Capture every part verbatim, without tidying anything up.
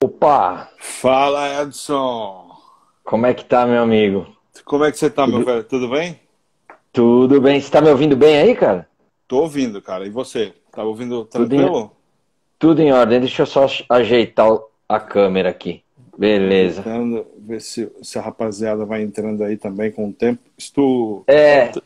Opa! Fala, Edson. Como é que tá, meu amigo? Como é que você tá, meu Tudo, velho? Tudo bem? tudo bem? Você tá me ouvindo bem aí, cara? Tô ouvindo, cara. E você? Tá ouvindo Tudo em, tranquilo? tudo em ordem. Deixa eu só ajeitar o- a câmera aqui. Beleza. Ajeitando, ver se, se a rapaziada vai entrando aí também com o tempo. Isto, É,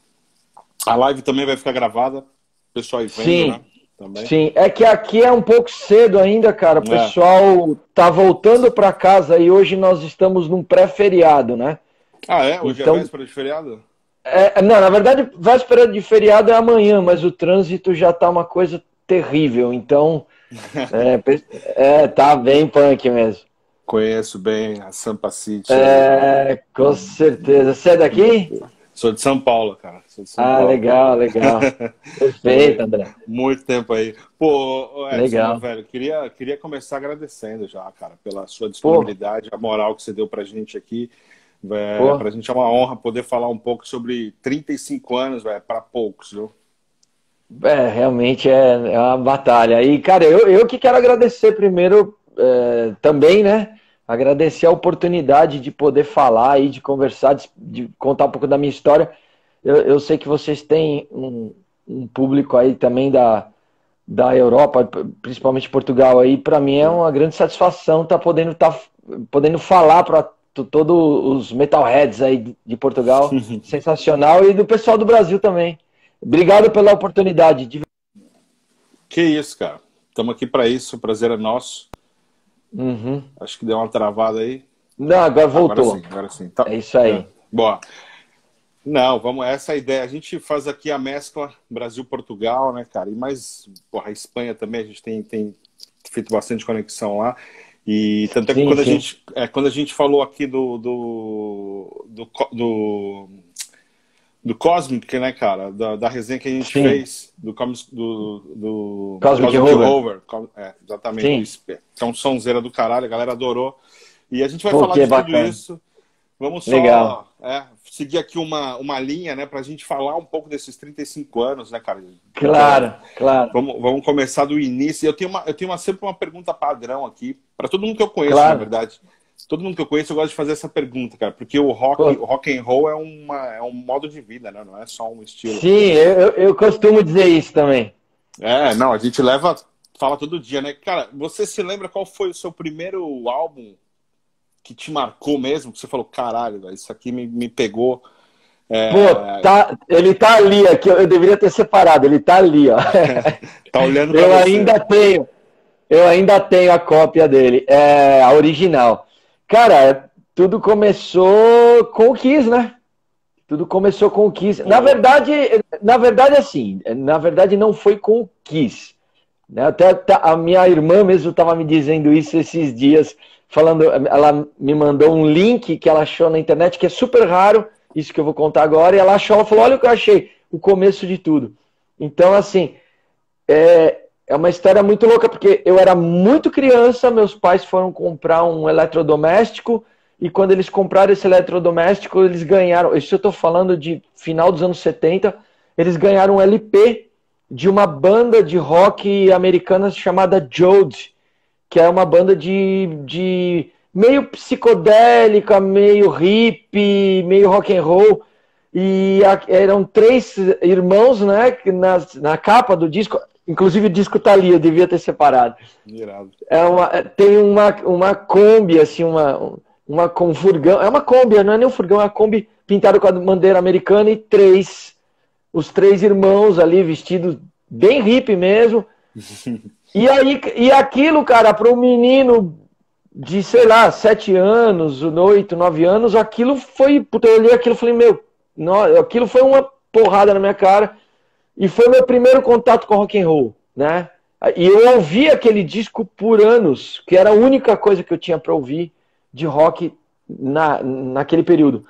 a live também vai ficar gravada. O pessoal aí vendo, né? sim, Também. sim. É que aqui é um pouco cedo ainda, cara. O É. pessoal tá voltando pra casa e hoje nós estamos num pré-feriado, né? Ah, é? Hoje é Então, véspera de feriado? é, não, na verdade, véspera de feriado é amanhã, mas o trânsito já tá uma coisa terrível. Então, é, pe- é, tá bem punk mesmo. Conheço bem a Sampa City aí, cara. É, com certeza. Você é daqui? Sou de São Paulo, cara. Sou de São Ah, Paulo. legal, legal. Perfeito, Morei André. muito tempo aí. Pô, ô Edson, meu Legal. velho, queria, queria começar agradecendo já, cara, pela sua Pô, disponibilidade, a moral que você deu pra gente aqui. É, pô. pra gente é uma honra poder falar um pouco sobre trinta e cinco anos, velho, pra poucos, viu? É, realmente é, é uma batalha. E, cara, eu, eu que quero agradecer primeiro é, também, né? Agradecer a oportunidade de poder falar e de conversar, de, de contar um pouco da minha história. Eu, eu sei que vocês têm um, um público aí também da, da Europa, principalmente Portugal aí. Para mim é É. uma grande satisfação estar podendo, tá, podendo falar para todos os metalheads aí de, de Portugal. Sensacional. E do pessoal do Brasil também. Obrigado pela oportunidade. De... Que isso, cara. Estamos aqui pra isso, o prazer é nosso. Uhum. Acho que deu uma travada aí. Não, agora Agora sim, voltou. agora sim. Tá. É isso É. aí. Boa. Não, vamos, essa é a ideia. A gente faz aqui a mescla Brasil-Portugal, né, cara? E mais, porra, a Espanha também, a gente tem, tem feito bastante conexão lá. E tanto é que Sim, quando a sim. gente, é, quando a gente falou aqui do, do, do, co- do, do Cosmic, né, cara? Da, da resenha que a gente Sim. fez do, Cos- do, do Cosmic Cosmic Rover. Rover. Co- É, exatamente. Sim. Isso. É um sonzeira do caralho, a galera adorou. E a gente vai Pô, falar que de tudo bacana. isso. Vamos Legal. só é, seguir aqui uma, uma linha, né, para a gente falar um pouco desses trinta e cinco anos, né, cara? Então, Claro, claro, vamos, vamos começar do início. Eu tenho, uma, eu tenho uma, sempre uma pergunta padrão aqui, para todo mundo que eu conheço, na claro. verdade. Todo mundo que eu conheço, eu gosto de fazer essa pergunta, cara, porque o rock, Pô, o rock and roll é, uma, é um modo de vida, né? Não é só um estilo. sim, eu, eu eu costumo dizer isso também. É, não, a gente leva, fala todo dia, né? Cara, você se lembra qual foi o seu primeiro álbum que te marcou mesmo? Que você falou, caralho, velho, isso aqui me, me pegou. Pô, É, tá, ele tá ali, aqui, eu deveria ter separado, ele tá ali, ó. tá olhando para Eu você. ainda tenho, eu ainda tenho a cópia dele, é a original. Cara, tudo começou com o Kiss, né? Tudo começou com o Kiss. Na Pô, verdade, na verdade, assim, na verdade não foi com o Kiss, né? Até até a minha irmã mesmo estava me dizendo isso esses dias, falando, ela me mandou um link que ela achou na internet, que é super raro, isso que eu vou contar agora, e ela achou, ela falou, olha o que eu achei, o começo de tudo. Então, assim, é, é uma história muito louca, porque eu era muito criança, meus pais foram comprar um eletrodoméstico, e quando eles compraram esse eletrodoméstico, eles ganharam, isso eu estou falando de final dos anos setenta, eles ganharam um L P de uma banda de rock americana chamada Jode, que é uma banda de, de meio psicodélica, meio hippie, meio rock and roll. E a- eram três irmãos, né? Que Na, na capa do disco, inclusive o disco tá ali, eu devia ter separado. irado. É uma, é- tem uma, uma Kombi, assim, uma, uma com furgão. É uma Kombi, não é nem um furgão, é uma Kombi pintada com a bandeira americana e três, os três irmãos ali vestidos bem hippie mesmo. E aí, e aquilo, cara, para um menino de, sei lá, sete anos, oito, nove anos, aquilo foi. Puta, eu olhei aquilo e falei, meu, não, aquilo foi uma porrada na minha cara. E foi meu primeiro contato com rock and roll, né? E eu ouvi aquele disco por anos, que era a única coisa que eu tinha para ouvir de rock na, naquele período.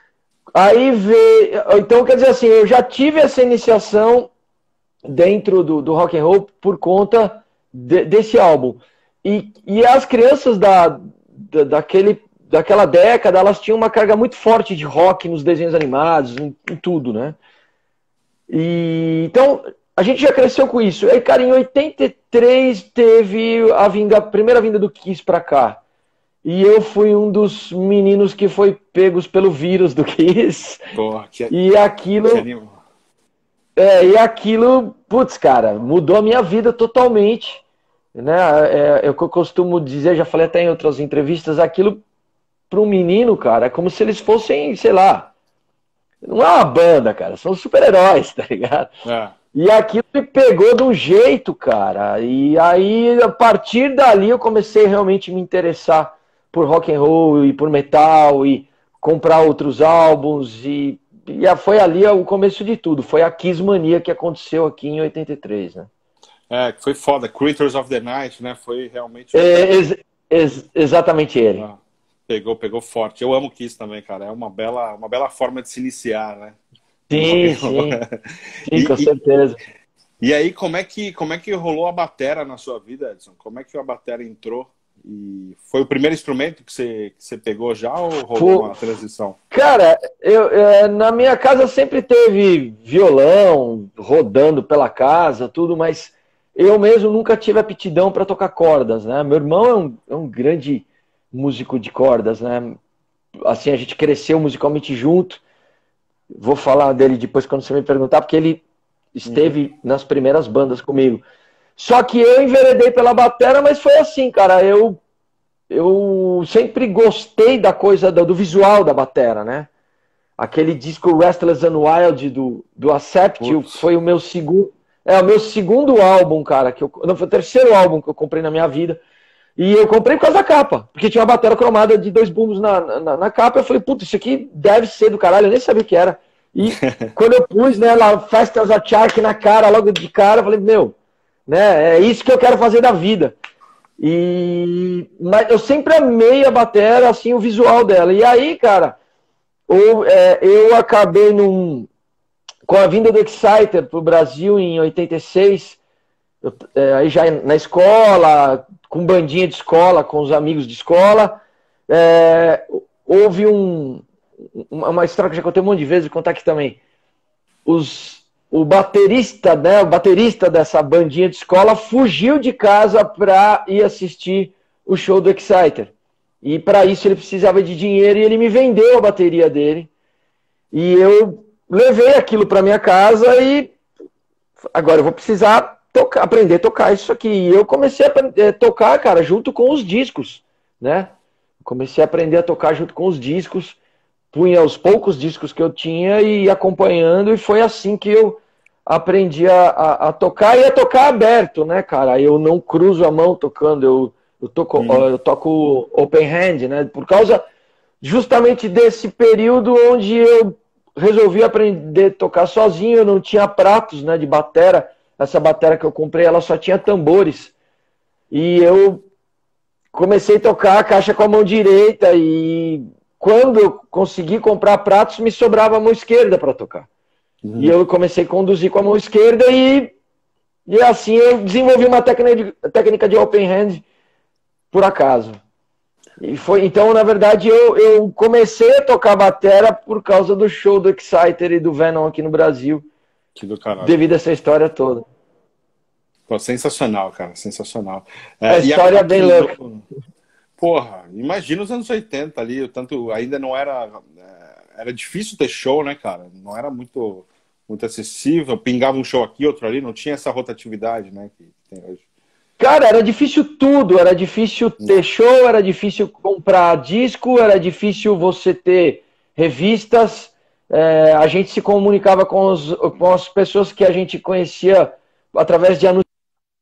Aí veio. Então, quer dizer assim, eu já tive essa iniciação dentro do, do rock and roll por conta de, desse álbum. E, e as crianças da, da, daquele, daquela década, elas tinham uma carga muito forte de rock nos desenhos animados, em, em tudo, né? E, então, a gente já cresceu com isso. Aí, cara, em oitenta e três teve a, vinda, a primeira vinda do Kiss pra cá. E eu fui um dos meninos que foi pegos pelo vírus do Kiss. Porra, que, e aquilo... que é, e aquilo, putz, cara, mudou a minha vida totalmente. Né? É, é o que eu costumo dizer, já falei até em outras entrevistas, aquilo para um menino, cara, é como se eles fossem, sei lá, não é uma banda, cara, são super-heróis, tá ligado? É. E aquilo me pegou de um jeito, cara. E aí, a partir dali, eu comecei realmente a me interessar por rock and roll e por metal e comprar outros álbuns. E, e foi ali o começo de tudo. Foi a Kiss Mania que aconteceu aqui em oitenta e três, né? É, foi foda. Creatures of the Night, né? Foi realmente... É, ex ex exatamente ele. Ah, pegou, pegou forte. Eu amo Kiss também, cara. É uma bela, uma bela forma de se iniciar, né? Sim, sim. Sim, com e, certeza. E, e aí, como é, que, como é que rolou a batera na sua vida, Edson? Como é que a batera entrou? E foi o primeiro instrumento que você, que você pegou já ou rolou Pô, uma transição? Cara, eu, é, na minha casa sempre teve violão rodando pela casa, tudo, mas eu mesmo nunca tive aptidão para tocar cordas, né? Meu irmão é um, é um grande músico de cordas, né? Assim, a gente cresceu musicalmente junto. Vou falar dele depois quando você me perguntar, porque ele esteve uhum. nas primeiras bandas comigo. Só que eu enveredei pela batera, mas foi assim, cara, eu, eu sempre gostei da coisa do, do visual da batera, né? Aquele disco Restless and Wild do, do Accept Ups. Foi o meu segundo, é o meu segundo álbum, cara, que eu, não, foi o terceiro álbum que eu comprei na minha vida. E eu comprei por causa da capa, porque tinha uma batera cromada de dois bumbos na, na, na capa. Eu falei, puta, isso aqui deve ser do caralho, eu nem sabia o que era. E quando eu pus, né, lá, Festas of Shark na cara, logo de cara, eu falei, meu, né, é isso que eu quero fazer da vida. E mas eu sempre amei a batera, assim, o visual dela. E aí, cara, eu, é, eu acabei num, com a vinda do Exciter pro Brasil em oitenta e seis, eu, é, aí já na escola, com bandinha de escola, com os amigos de escola, é, houve um, uma história que eu já contei um monte de vezes, vou contar aqui também. Os, o baterista, né, o baterista dessa bandinha de escola fugiu de casa para ir assistir o show do Exciter. E para isso ele precisava de dinheiro e ele me vendeu a bateria dele. E eu levei aquilo para minha casa e agora eu vou precisar tocar, aprender a tocar isso aqui. E eu comecei a tocar, cara, junto com os discos, né? Comecei a aprender a tocar junto com os discos, punha os poucos discos que eu tinha e ia acompanhando, e foi assim que eu aprendi a, a, a tocar, e a tocar aberto, né, cara? Eu não cruzo a mão tocando, eu, eu, toco, hum. eu toco open hand, né? Por causa justamente desse período onde eu resolvi aprender a tocar sozinho, eu não tinha pratos, né, de batera. Essa batera que eu comprei, ela só tinha tambores. E eu comecei a tocar a caixa com a mão direita, e quando eu consegui comprar pratos, me sobrava a mão esquerda para tocar. Uhum. E eu comecei a conduzir com a mão esquerda, e, e assim eu desenvolvi uma técnica de, técnica de open hand por acaso. E foi, então, na verdade, eu, eu comecei a tocar batera por causa do show do Exciter e do Venom aqui no Brasil. Que do caralho. Devido a essa história toda. Pô, sensacional, cara, sensacional. É, a história é bem louca. Porra, imagina os anos oitenta ali, tanto ainda não era... Era difícil ter show, né, cara? Não era muito, muito acessível, pingava um show aqui, outro ali, não tinha essa rotatividade, né, que tem hoje. Cara, era difícil tudo, era difícil ter show, era difícil comprar disco, era difícil você ter revistas, é, a gente se comunicava com, os, com as pessoas que a gente conhecia através de anúncios,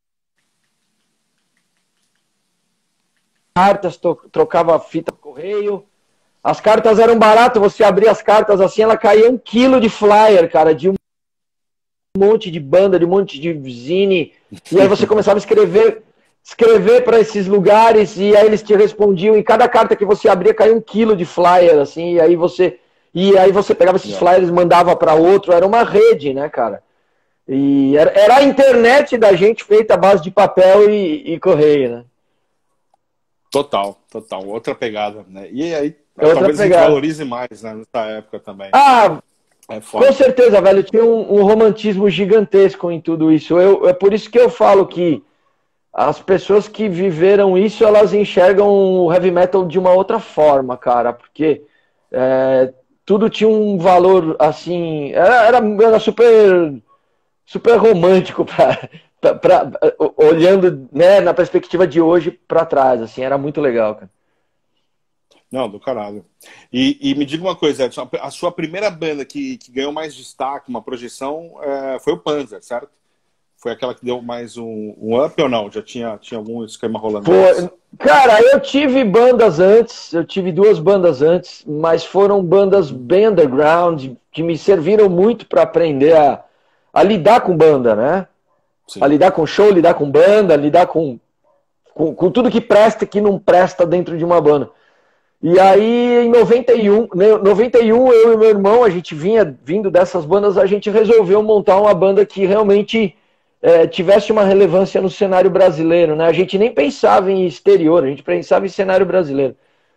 cartas, trocava fita por correio, as cartas eram baratas, você abria as cartas assim, ela caía um quilo de flyer, cara, de um monte de banda, de um monte de zine, e aí você começava a escrever, escrever para esses lugares, e aí eles te respondiam, e cada carta que você abria caía um quilo de flyer, assim, e aí você, e aí você pegava esses flyers e mandava para outro, era uma rede, né, cara? E era, era a internet da gente feita à base de papel e, e correio, né? Total, total, outra pegada, né? E aí, outra talvez pegada. A gente valorize mais, né, nessa época também. Ah, É Com foda. certeza, velho, tinha um, um romantismo gigantesco em tudo isso. Eu, é por isso que eu falo que as pessoas que viveram isso, elas enxergam o heavy metal de uma outra forma, cara, porque é, tudo tinha um valor, assim, era, era, era super, super romântico, pra, pra, pra- olhando, né, na perspectiva de hoje para trás, assim, era muito legal, cara. Não, do caralho. E, e me diga uma coisa, Edson, a sua primeira banda que, que ganhou mais destaque, uma projeção, é, foi o Panzer, certo? Foi aquela que deu mais um, um up ou não? Já tinha, tinha algum esquema rolando Foi, antes? cara, eu tive bandas antes, eu tive duas bandas antes, mas foram bandas Uhum. bem underground, que me serviram muito para aprender a, a lidar com banda, né? A Sim. lidar com show, lidar com banda, lidar com, com, com tudo que presta e que não presta dentro de uma banda. E Sim. aí, em noventa e um, né, noventa e um, eu e meu irmão, a gente vinha vindo dessas bandas, a gente resolveu montar uma banda que realmente é, tivesse uma relevância no cenário brasileiro, né? A gente nem pensava em exterior, a gente pensava em cenário brasileiro.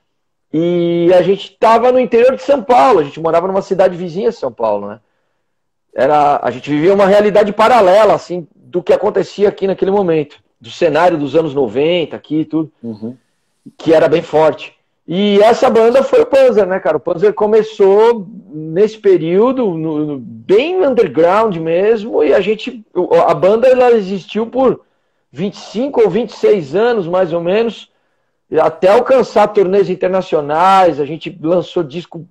E a gente estava no interior de São Paulo, a gente morava numa cidade vizinha de São Paulo, né? Era, a gente vivia uma realidade paralela, assim, do que acontecia aqui naquele momento, do cenário dos anos noventa, aqui e tudo, Uhum. que era bem forte. E essa banda foi o Panzer, né, cara? O Panzer começou nesse período, no, no, bem underground mesmo, e a gente, a banda ela existiu por vinte e cinco ou vinte e seis anos, mais ou menos, até alcançar turnês internacionais. A gente lançou disco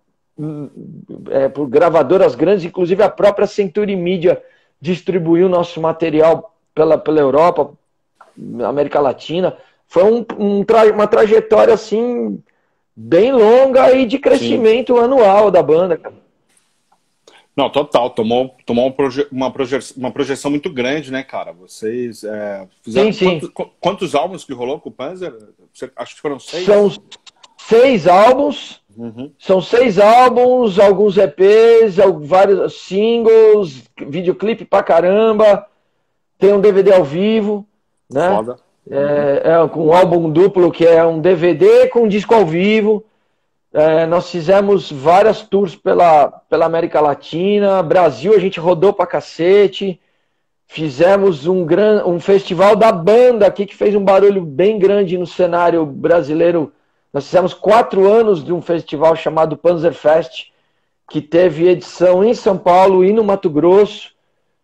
é, por gravadoras grandes, inclusive a própria Century Media distribuiu nosso material pela, pela Europa, América Latina. Foi um, um tra uma trajetória assim bem longa e de Sim. crescimento anual da banda, cara. Não, total. Tomou, tomou um proje uma, proje uma projeção muito grande, né, cara? Vocês é, Sim, fizeram. sim. Quantos, quantos álbuns que rolou com o Panzer? Acho que foram São seis. seis álbuns. Uhum. São seis álbuns, alguns E Ps, vários singles, videoclipe pra caramba. Tem um D V D ao vivo, né? Foda. Uhum. É, é com um álbum duplo que é um D V D com um disco ao vivo. É, nós fizemos várias tours pela, pela América Latina, Brasil a gente rodou pra cacete. Fizemos um, gran, um festival da banda aqui que fez um barulho bem grande no cenário brasileiro. Nós fizemos quatro anos de um festival chamado Panzer Fest, que teve edição em São Paulo e no Mato Grosso.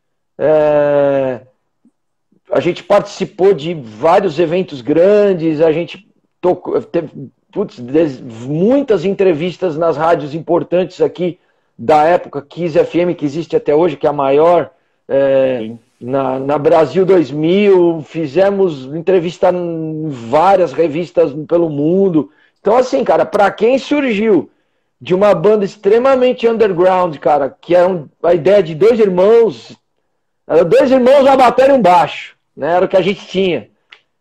É, a gente participou de vários eventos grandes, a gente tocou, teve putz, muitas entrevistas nas rádios importantes aqui da época, Kiss F M, que existe até hoje, que é a maior, é, na, na Brasil dois mil, fizemos entrevista em várias revistas pelo mundo. Então, assim, cara, pra quem surgiu de uma banda extremamente underground, cara, que era um, a ideia de dois irmãos, era dois irmãos, uma bateria e um baixo, né? Era o que a gente tinha.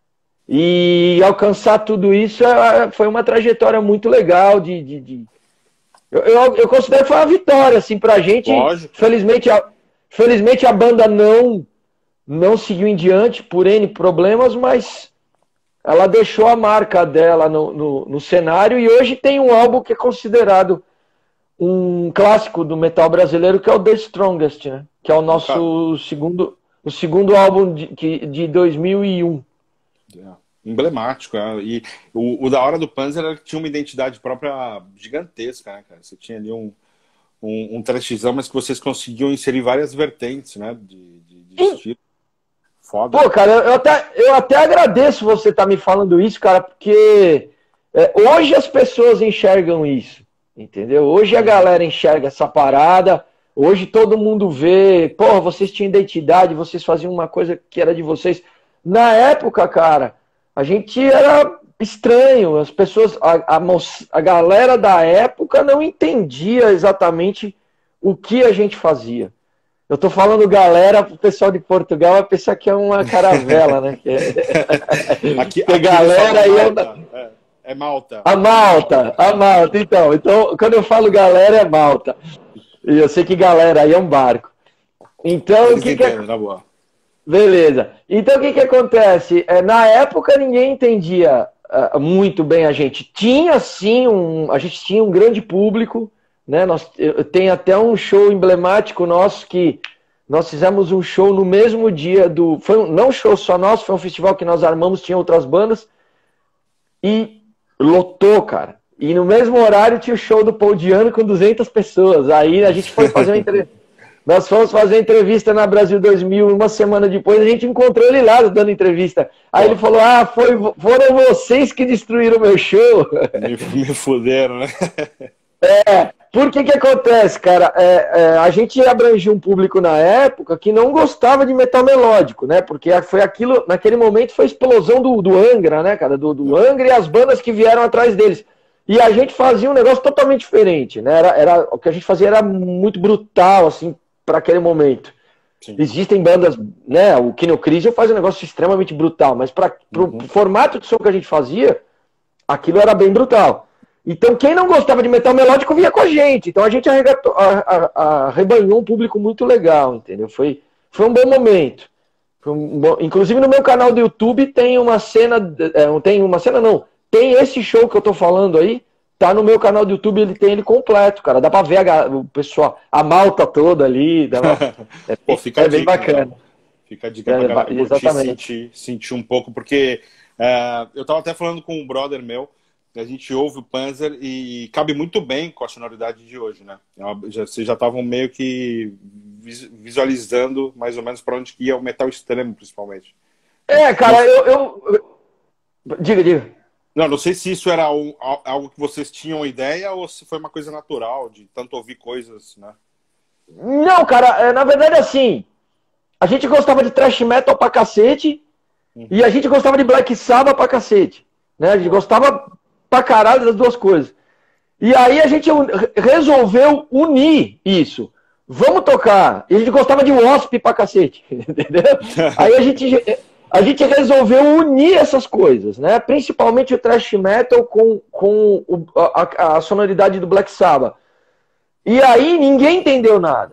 E alcançar tudo isso foi uma trajetória muito legal de, de, de... Eu, eu, eu considero que foi uma vitória assim, pra gente. Lógico. Felizmente a, felizmente a banda não, não seguiu em diante por N problemas, mas ela deixou a marca dela no, no, no cenário e hoje tem um álbum que é considerado um clássico do metal brasileiro, que é o The Strongest, né? Que é o nosso segundo, o segundo álbum de, de dois mil e um. É. Emblemático, é. E o, o da hora do Panzer era que tinha uma identidade própria gigantesca, né, cara? Você tinha ali um, um, um trashzão, mas que vocês conseguiam inserir várias vertentes, né, de, de, de estilo. Foda. Pô, cara, eu até, eu até agradeço você estar tá me falando isso, cara, porque é, hoje as pessoas enxergam isso, entendeu? Hoje a galera enxerga essa parada, hoje todo mundo vê, pô, vocês tinham identidade, vocês faziam uma coisa que era de vocês. Na época, cara, a gente era estranho, as pessoas, a, a, a galera da época não entendia exatamente o que a gente fazia. Eu tô falando galera, o pessoal de Portugal vai pensar que é uma caravela, né? Que é... aqui, que aqui galera aí Malta. É, é Malta. A Malta, a Malta, então. Então, quando eu falo galera, é Malta. E eu sei que galera aí é um barco. Então, o que que é... Na boa. Beleza. Então o que que acontece? É, na época ninguém entendia uh, muito bem a gente. Tinha sim um, a gente tinha um grande público, né? Nós, eu, tem até um show emblemático nosso que nós fizemos um show no mesmo dia do... Foi um, não um show só nosso, foi um festival que nós armamos, tinha outras bandas, e lotou, cara. E no mesmo horário tinha o show do Paul Diano com duzentas pessoas. Aí a gente foi fazer uma entrevista. Nós fomos fazer entrevista na Brasil dois mil, uma semana depois a gente encontrou ele lá dando entrevista. Aí Pô. ele falou, ah, foi, foram vocês que destruíram o meu show. Me, me fuderam, né? É, por que que acontece, cara? É, é, a gente abrangiu um público na época que não gostava de metal melódico, né? Porque foi aquilo, naquele momento foi a explosão do, do Angra, né, cara? Do, do Angra e as bandas que vieram atrás deles. E a gente fazia um negócio totalmente diferente, né? Era, era, o que a gente fazia era muito brutal, assim, para aquele momento. Sim. Existem bandas, né? O Kino Crisium faz um negócio extremamente brutal, mas para uhum. o formato de som que a gente fazia, aquilo era bem brutal. Então quem não gostava de metal melódico vinha com a gente. Então a gente arregatou, a, a, a, arrebanhou um público muito legal, entendeu? Foi, foi um bom momento. Foi um bom... Inclusive no meu canal do YouTube tem uma cena, é, tem uma cena não, tem esse show que eu tô falando aí. Tá no meu canal do YouTube, ele tem ele completo, cara. Dá pra ver a, o pessoal, a malta toda ali. Dá uma... é, Pô, fica é bem dica, bacana. Então. Fica a dica é, pra galera exatamente. Sentir, sentir um pouco, porque é, eu tava até falando com um brother meu, a gente ouve o Panzer e cabe muito bem com a sonoridade de hoje, né? Já, vocês já estavam meio que visualizando mais ou menos para onde ia o metal extremo, principalmente. É, cara, eu, eu, eu... Diga, diga. Não, não sei se isso era um, algo que vocês tinham ideia ou se foi uma coisa natural, de tanto ouvir coisas, né? Não, cara, na verdade, assim, a gente gostava de thrash metal pra cacete uhum. e a gente gostava de Black Sabbath pra cacete, né? A gente gostava pra caralho das duas coisas. E aí a gente resolveu unir isso. Vamos tocar. E a gente gostava de Wasp pra cacete, entendeu? Aí a gente... A gente resolveu unir essas coisas, né? Principalmente o thrash metal com, com o, a, a sonoridade do Black Sabbath. E aí ninguém entendeu nada.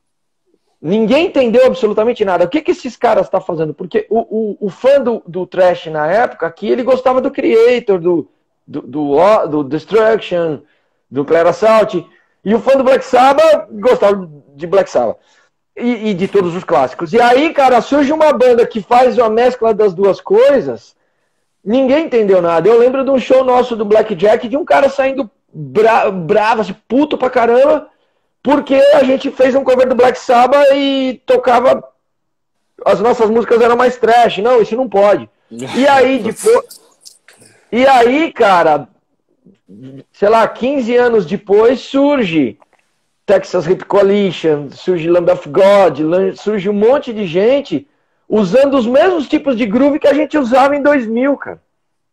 Ninguém entendeu absolutamente nada. O que, que esses caras estão fazendo? Porque o, o, o fã do, do thrash na época aqui, ele gostava do Creator, do, do, do, do Destruction, do Clara Assault. E o fã do Black Sabbath gostava de Black Sabbath. E, e de todos os clássicos. E aí, cara, surge uma banda que faz uma mescla das duas coisas, ninguém entendeu nada. Eu lembro de um show nosso do Blackjack, de um cara saindo bra bravo, assim, puto pra caramba, porque a gente fez um cover do Black Sabbath e tocava... As nossas músicas eram mais trash. Não, isso não pode. E aí, depois... E aí, cara, sei lá, quinze anos depois, surge... Texas Hip Coalition, surge Lamb of God, surge um monte de gente usando os mesmos tipos de groove que a gente usava em dois mil, cara.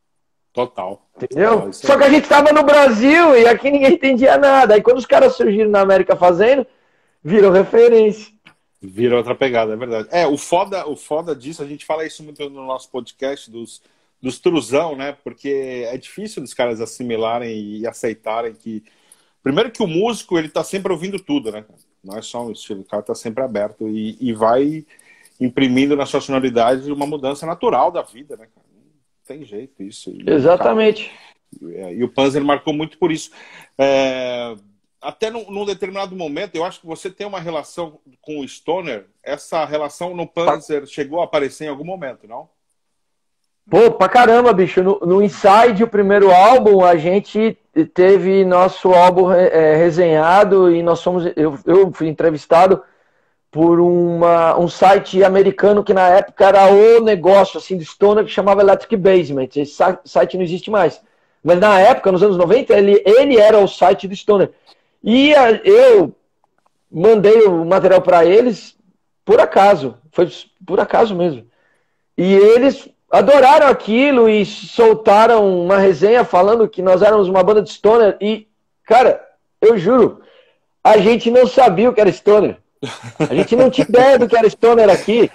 Total. Entendeu? Total, Só que a gente estava no Brasil e aqui ninguém entendia nada. Aí quando os caras surgiram na América fazendo, virou referência. Virou outra pegada, é verdade. É, o foda, o foda disso, a gente fala isso muito no nosso podcast dos, dos truzão, né? Porque é difícil dos caras assimilarem e aceitarem que... Primeiro que o músico, ele tá sempre ouvindo tudo, né? Não é só um estilo, o cara tá sempre aberto e, e vai imprimindo na sua sonoridade uma mudança natural da vida, né? Não tem jeito isso. E, exatamente. Cara, e o Panzer marcou muito por isso. É, até num, num determinado momento, eu acho que você tem uma relação com o Stoner, essa relação no Panzer chegou a aparecer em algum momento, não? Pô, pra caramba, bicho. No, no Inside, o primeiro álbum, a gente teve nosso álbum é, resenhado e nós fomos. Eu, eu fui entrevistado por uma, um site americano que na época era o negócio assim, do Stoner, que chamava Electric Basement. Esse site não existe mais. Mas na época, nos anos noventa, ele, ele era o site do Stoner. E a, eu mandei o material para eles por acaso. Foi por acaso mesmo. E eles adoraram aquilo e soltaram uma resenha falando que nós éramos uma banda de Stoner. E, cara, eu juro, a gente não sabia o que era Stoner. A gente não tinha ideia do que era Stoner aqui.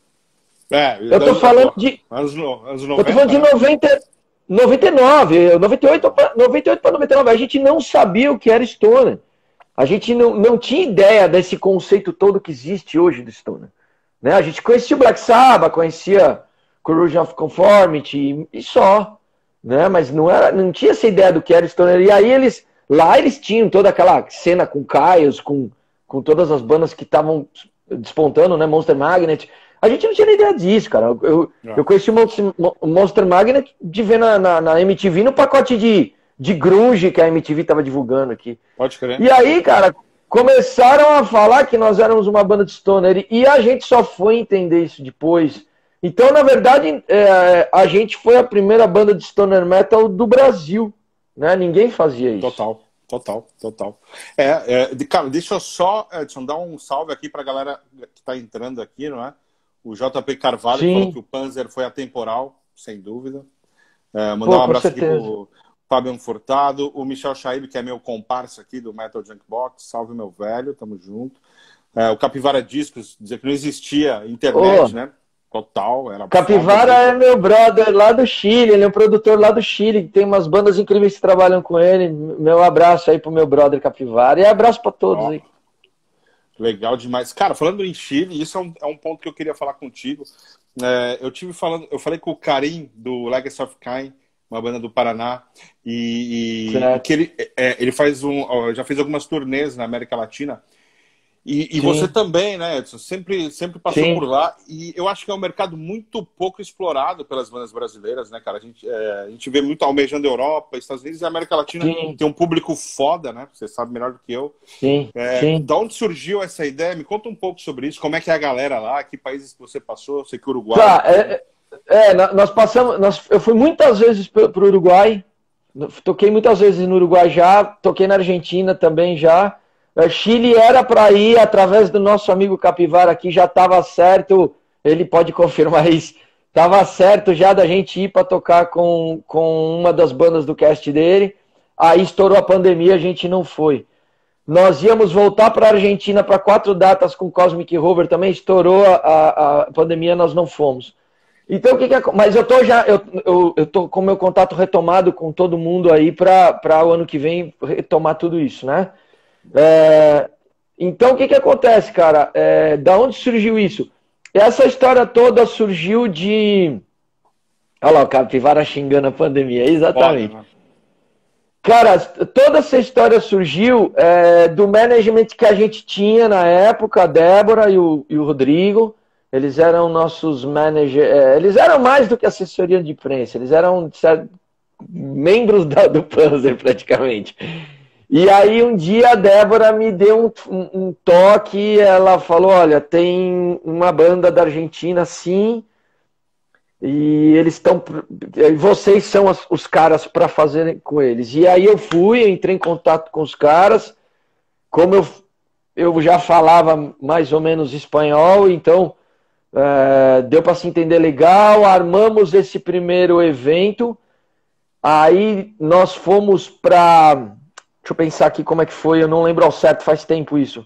É, eu tô falando de... Anos, anos noventa, eu tô falando de noventa, noventa e nove, noventa e oito para noventa e nove. A gente não sabia o que era Stoner. A gente não, não tinha ideia desse conceito todo que existe hoje do Stoner. Né? A gente conhecia o Black Sabbath, conhecia Corrosion of Conformity e, e só. Né? Mas não, era, não tinha essa ideia do que era Stoner. E aí eles Lá eles tinham toda aquela cena com Caios, com, com todas as bandas que estavam despontando, né? Monster Magnet. A gente não tinha nem ideia disso, cara. Eu, eu, eu conheci o Monster Magnet de ver na, na, na M T V no pacote de, de grunge que a M T V tava divulgando aqui. Pode crer. E aí, cara, começaram a falar que nós éramos uma banda de stoner e a gente só foi entender isso depois. Então, na verdade, é, a gente foi a primeira banda de stoner metal do Brasil, né? Ninguém fazia isso. Total, total, total. É, é, cara, deixa eu só, Edson, dar um salve aqui pra galera que tá entrando aqui, não é? O J P Carvalho falou que o Panzer foi atemporal, sem dúvida. É, mandar Pô, um abraço aqui pro Fabiano Furtado, o Michel Chaib, que é meu comparsa aqui do Metal Junkbox. Salve, meu velho, tamo junto. É, o Capivara Discos, dizer que não existia internet, oh. né? Total. Era Capivara é meu brother lá do Chile, ele é um produtor lá do Chile, tem umas bandas incríveis que trabalham com ele. Meu abraço aí pro meu brother Capivara e abraço pra todos oh. aí. Legal demais. Cara, falando em Chile, isso é um, é um ponto que eu queria falar contigo. É, eu tive falando, eu falei com o Karim, do Legacy of Kain, uma banda do Paraná, e, e que ele, é, ele faz um, já fez algumas turnês na América Latina. E, e você também, né, Edson? Sempre, sempre passou Sim. por lá. E eu acho que é um mercado muito pouco explorado pelas bandas brasileiras, né, cara? A gente, é, a gente vê muito almejando a Europa, Estados Unidos e a América Latina. Sim. Tem um público foda, né? Você sabe melhor do que eu. Sim. É, Sim. Da onde surgiu essa ideia? Me conta um pouco sobre isso. Como é que é a galera lá? Que países que você passou? Eu sei que o Uruguai... Tá, é, é, nós passamos... Nós, eu fui muitas vezes para o Uruguai. Toquei muitas vezes no Uruguai já. Toquei na Argentina também já. Chile era para ir através do nosso amigo Capivara aqui, já estava certo, ele pode confirmar isso, estava certo já da gente ir para tocar com, com uma das bandas do cast dele, aí estourou a pandemia, a gente não foi. Nós íamos voltar para a Argentina para quatro datas com Cosmic Rover, também estourou a, a, a pandemia, nós não fomos. Então, o que que é... Mas eu tô já, eu, eu, eu tô com o meu contato retomado com todo mundo aí para o ano que vem retomar tudo isso, né? É, então o que que acontece, cara? É, da onde surgiu isso? Essa história toda surgiu de... Olha lá o Capivara xingando a pandemia, exatamente. Olha, cara, toda essa história surgiu é, do management que a gente tinha na época, a Débora e o, e o Rodrigo. Eles eram nossos managers, é, eles eram mais do que assessoria de imprensa, eles eram certo, membros da, do Panzer praticamente. E aí um dia a Débora me deu um, um, um toque, ela falou, olha, tem uma banda da Argentina, sim, e eles estão, vocês são as, os caras para fazerem com eles. E aí eu fui, eu entrei em contato com os caras, como eu, eu já falava mais ou menos espanhol, então é, deu para se entender legal, armamos esse primeiro evento, aí nós fomos para... Deixa eu pensar aqui como é que foi, eu não lembro ao certo, faz tempo isso.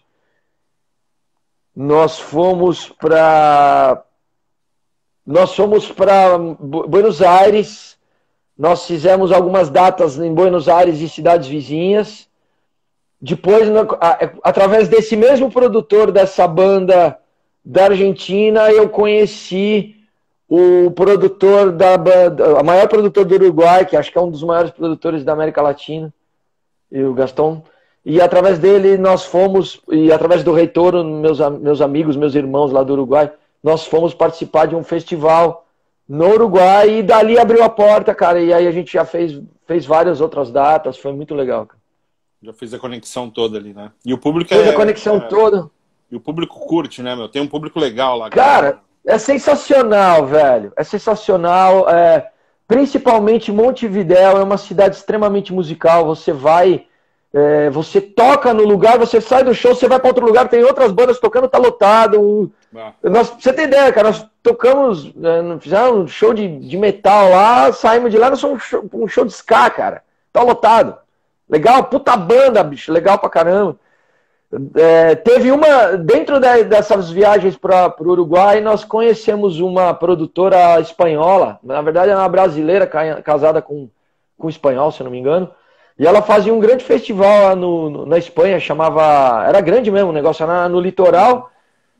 Nós fomos para... Nós fomos para Buenos Aires, nós fizemos algumas datas em Buenos Aires e cidades vizinhas. Depois, através desse mesmo produtor dessa banda da Argentina, eu conheci o produtor da banda, a maior produtor do Uruguai, que acho que é um dos maiores produtores da América Latina, e o Gaston, e através dele nós fomos, e através do reitor, meus, meus amigos, meus irmãos lá do Uruguai, nós fomos participar de um festival no Uruguai, e dali abriu a porta, cara, e aí a gente já fez, fez várias outras datas, foi muito legal, cara. Já fez a conexão toda ali, né? E o público fez é... a conexão é, toda. E o público curte, né, meu? Tem um público legal lá. Cara, cara. É sensacional, velho, é sensacional, é... Principalmente Montevidéu é uma cidade extremamente musical. Você vai, é, você toca no lugar, você sai do show, você vai para outro lugar, tem outras bandas tocando, tá lotado. Ah. Nós, você tem ideia, cara? Nós tocamos, é, fizemos um show de, de metal lá, saímos de lá, nós somos um show, um show de ska, cara. Tá lotado. Legal, puta banda, bicho, legal pra caramba. É, teve uma, dentro de, dessas viagens para o Uruguai, nós conhecemos uma produtora espanhola, na verdade é uma brasileira casada com, com espanhol, se eu não me engano, e ela fazia um grande festival lá no, no, na Espanha, chamava, era grande mesmo o negócio, era no litoral,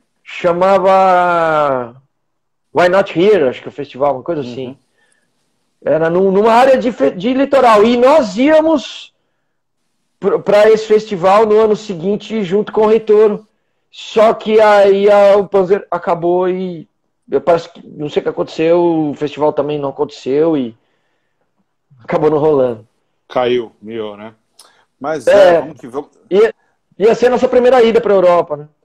chamava Why Not Here, acho que é o festival, uma coisa assim. Uhum. Era num, numa área de, de litoral, e nós íamos... para esse festival no ano seguinte, junto com o Reitoro. Só que aí a, o Panzer acabou e eu parece que não sei o que aconteceu, o festival também não aconteceu e acabou não rolando. Caiu, miou, né? Mas é, é vamos que vamos. Ia, ia ser a nossa primeira ida para a Europa, né?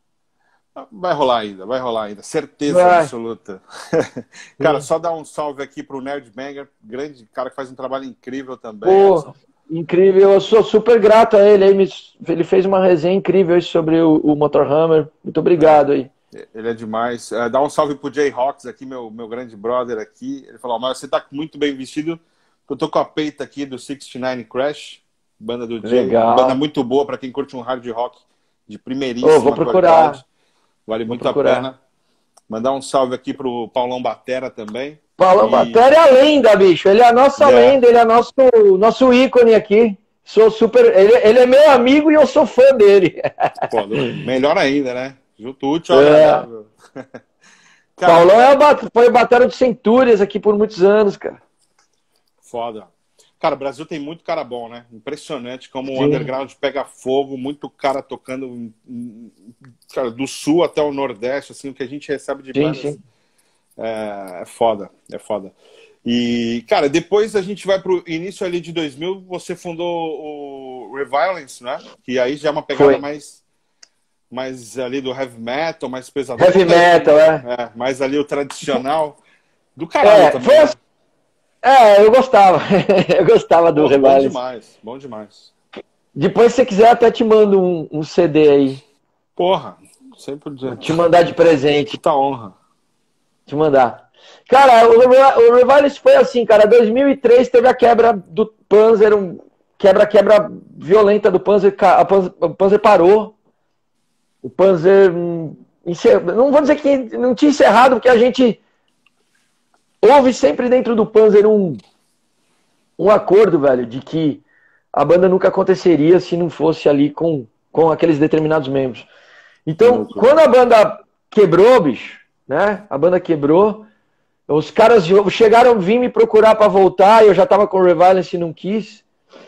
Vai rolar ainda, vai rolar ainda, certeza vai. absoluta. Cara, só dar um salve aqui pro Nerd Banger, grande cara que faz um trabalho incrível também. Pô, incrível, eu sou super grato a ele. Ele fez uma resenha incrível sobre o, o Motorhammer. Muito obrigado aí. É, ele é demais. É, dá um salve pro Jay Hawks aqui, meu, meu grande brother aqui. Ele falou, mas você tá muito bem vestido. Eu tô com a peita aqui do sessenta e nove Crash, banda do Jay. Legal. Banda muito boa para quem curte um hard rock de primeiríssima oh, vou procurar. qualidade. Vale Vou muito procurar. a pena. Mandar um salve aqui pro Paulão Batera também. Paulão e... Batera é a lenda, bicho. Ele é a nossa é. lenda, ele é nosso, nosso ícone aqui. Sou super. Ele, ele é meu amigo e eu sou fã dele. Pô, melhor ainda, né? Junto útil ao agradável. Cara, Paulão é a, foi batera de Centúrias aqui por muitos anos, cara. Foda. Cara, o Brasil tem muito cara bom, né? Impressionante como Sim. o underground pega fogo, muito cara tocando cara, do sul até o nordeste, assim, o que a gente recebe de bandas sim, sim. É, é foda, é foda. E, cara, depois a gente vai pro início ali de dois mil, você fundou o Reviolence, né? Que aí já é uma pegada Foi. mais mais ali do heavy metal, mais pesado. Heavy metal, é. é. Mais ali o tradicional. Do caralho é, também. Foi... É, eu gostava. eu gostava do Bom Reviolence. demais, bom demais. Depois, se você quiser, até te mando um, um C D aí. Porra, sempre Vou te mandar de presente. Puta honra. Te mandar. Cara, o, o Reviolence foi assim, cara. dois mil e três teve a quebra do Panzer, um quebra-quebra violenta do Panzer. A Panzer, o Panzer parou. O Panzer. Não vou dizer que não tinha encerrado, porque a gente. Houve sempre dentro do Panzer um, um acordo, velho, de que a banda nunca aconteceria se não fosse ali com, com aqueles determinados membros. Então, Muito quando a banda quebrou, bicho, né? A banda quebrou, os caras chegaram a vir me procurar para voltar, eu já tava com o Reviolence e não quis.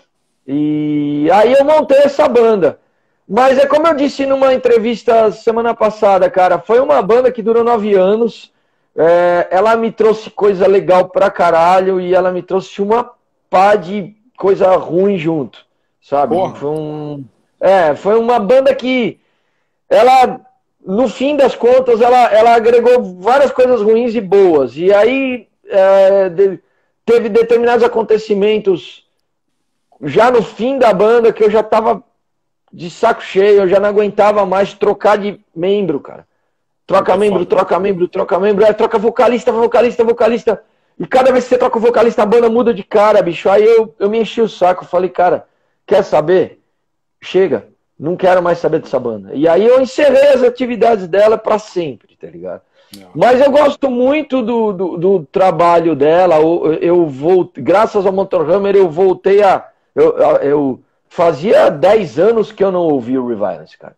E aí eu montei essa banda. Mas é como eu disse numa entrevista semana passada, cara, foi uma banda que durou nove anos. É, ela me trouxe coisa legal pra caralho e ela me trouxe uma pá de coisa ruim junto, sabe? Porra. Foi um, é, foi uma banda que ela, no fim das contas, ela, ela agregou várias coisas ruins e boas. E aí é, de, teve determinados acontecimentos já no fim da banda que eu já tava de saco cheio, eu já não aguentava mais trocar de membro, cara. Troca membro, troca membro, troca membro, é, troca vocalista, vocalista, vocalista. E cada vez que você troca o vocalista, a banda muda de cara, bicho. Aí eu, eu me enchi o saco, falei, cara, quer saber? Chega, não quero mais saber dessa banda. E aí eu encerrei as atividades dela pra sempre, tá ligado? Não. Mas eu gosto muito do, do, do trabalho dela. Eu, eu vou, graças ao Motorhammer, eu voltei a. Eu, eu fazia dez anos que eu não ouvi o Reviolence, cara.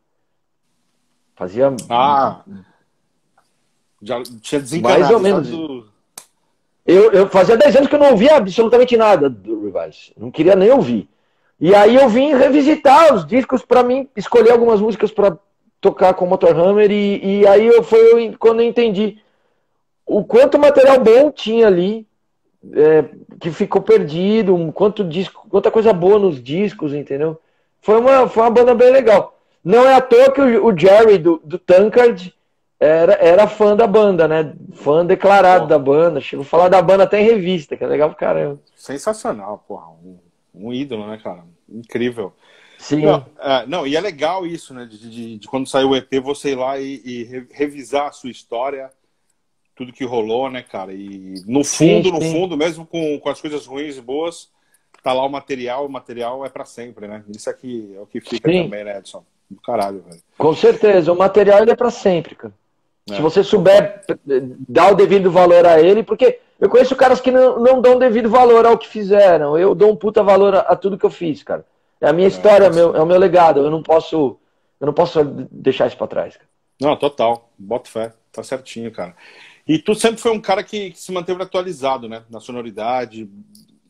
Fazia. Ah! Já tinha desencanado. Mais ou menos. Do... Eu, eu fazia dez anos que eu não ouvia absolutamente nada do Reviolence. Não queria nem ouvir. E aí eu vim revisitar os discos para mim, escolher algumas músicas para tocar com o Motorhammer. E, e aí eu, foi eu, quando eu entendi o quanto material bom tinha ali, é, que ficou perdido, um, quanto disco, quanta coisa boa nos discos, entendeu? Foi uma, foi uma banda bem legal. Não é à toa que o, o Jerry do, do Tankard Era, era fã da banda, né? Fã declarado porra. da banda. Chegou a falar da banda até em revista, que é legal pra caramba. Sensacional, porra. Um, um ídolo, né, cara? Incrível. Sim. Não, é, não, e é legal isso, né? De, de, de quando saiu o E P, você ir lá e, e revisar a sua história, tudo que rolou, né, cara? E no fundo, sim, no sim. fundo, mesmo com, com as coisas ruins e boas, tá lá o material, o material é pra sempre, né? Isso aqui é o que fica sim. também, né, Edson? Do caralho, velho. Com certeza, o material ele é pra sempre, cara. É. Se você souber dar o devido valor a ele, porque eu conheço caras que não, não dão devido valor ao que fizeram. Eu dou um puta valor a, a tudo que eu fiz, cara. É a minha é, história, é, meu, é o meu legado. Eu não posso, eu não posso deixar isso pra trás, cara. Não, total. Boto fé. Tá certinho, cara. E tu sempre foi um cara que, que se manteve atualizado, né? Na sonoridade.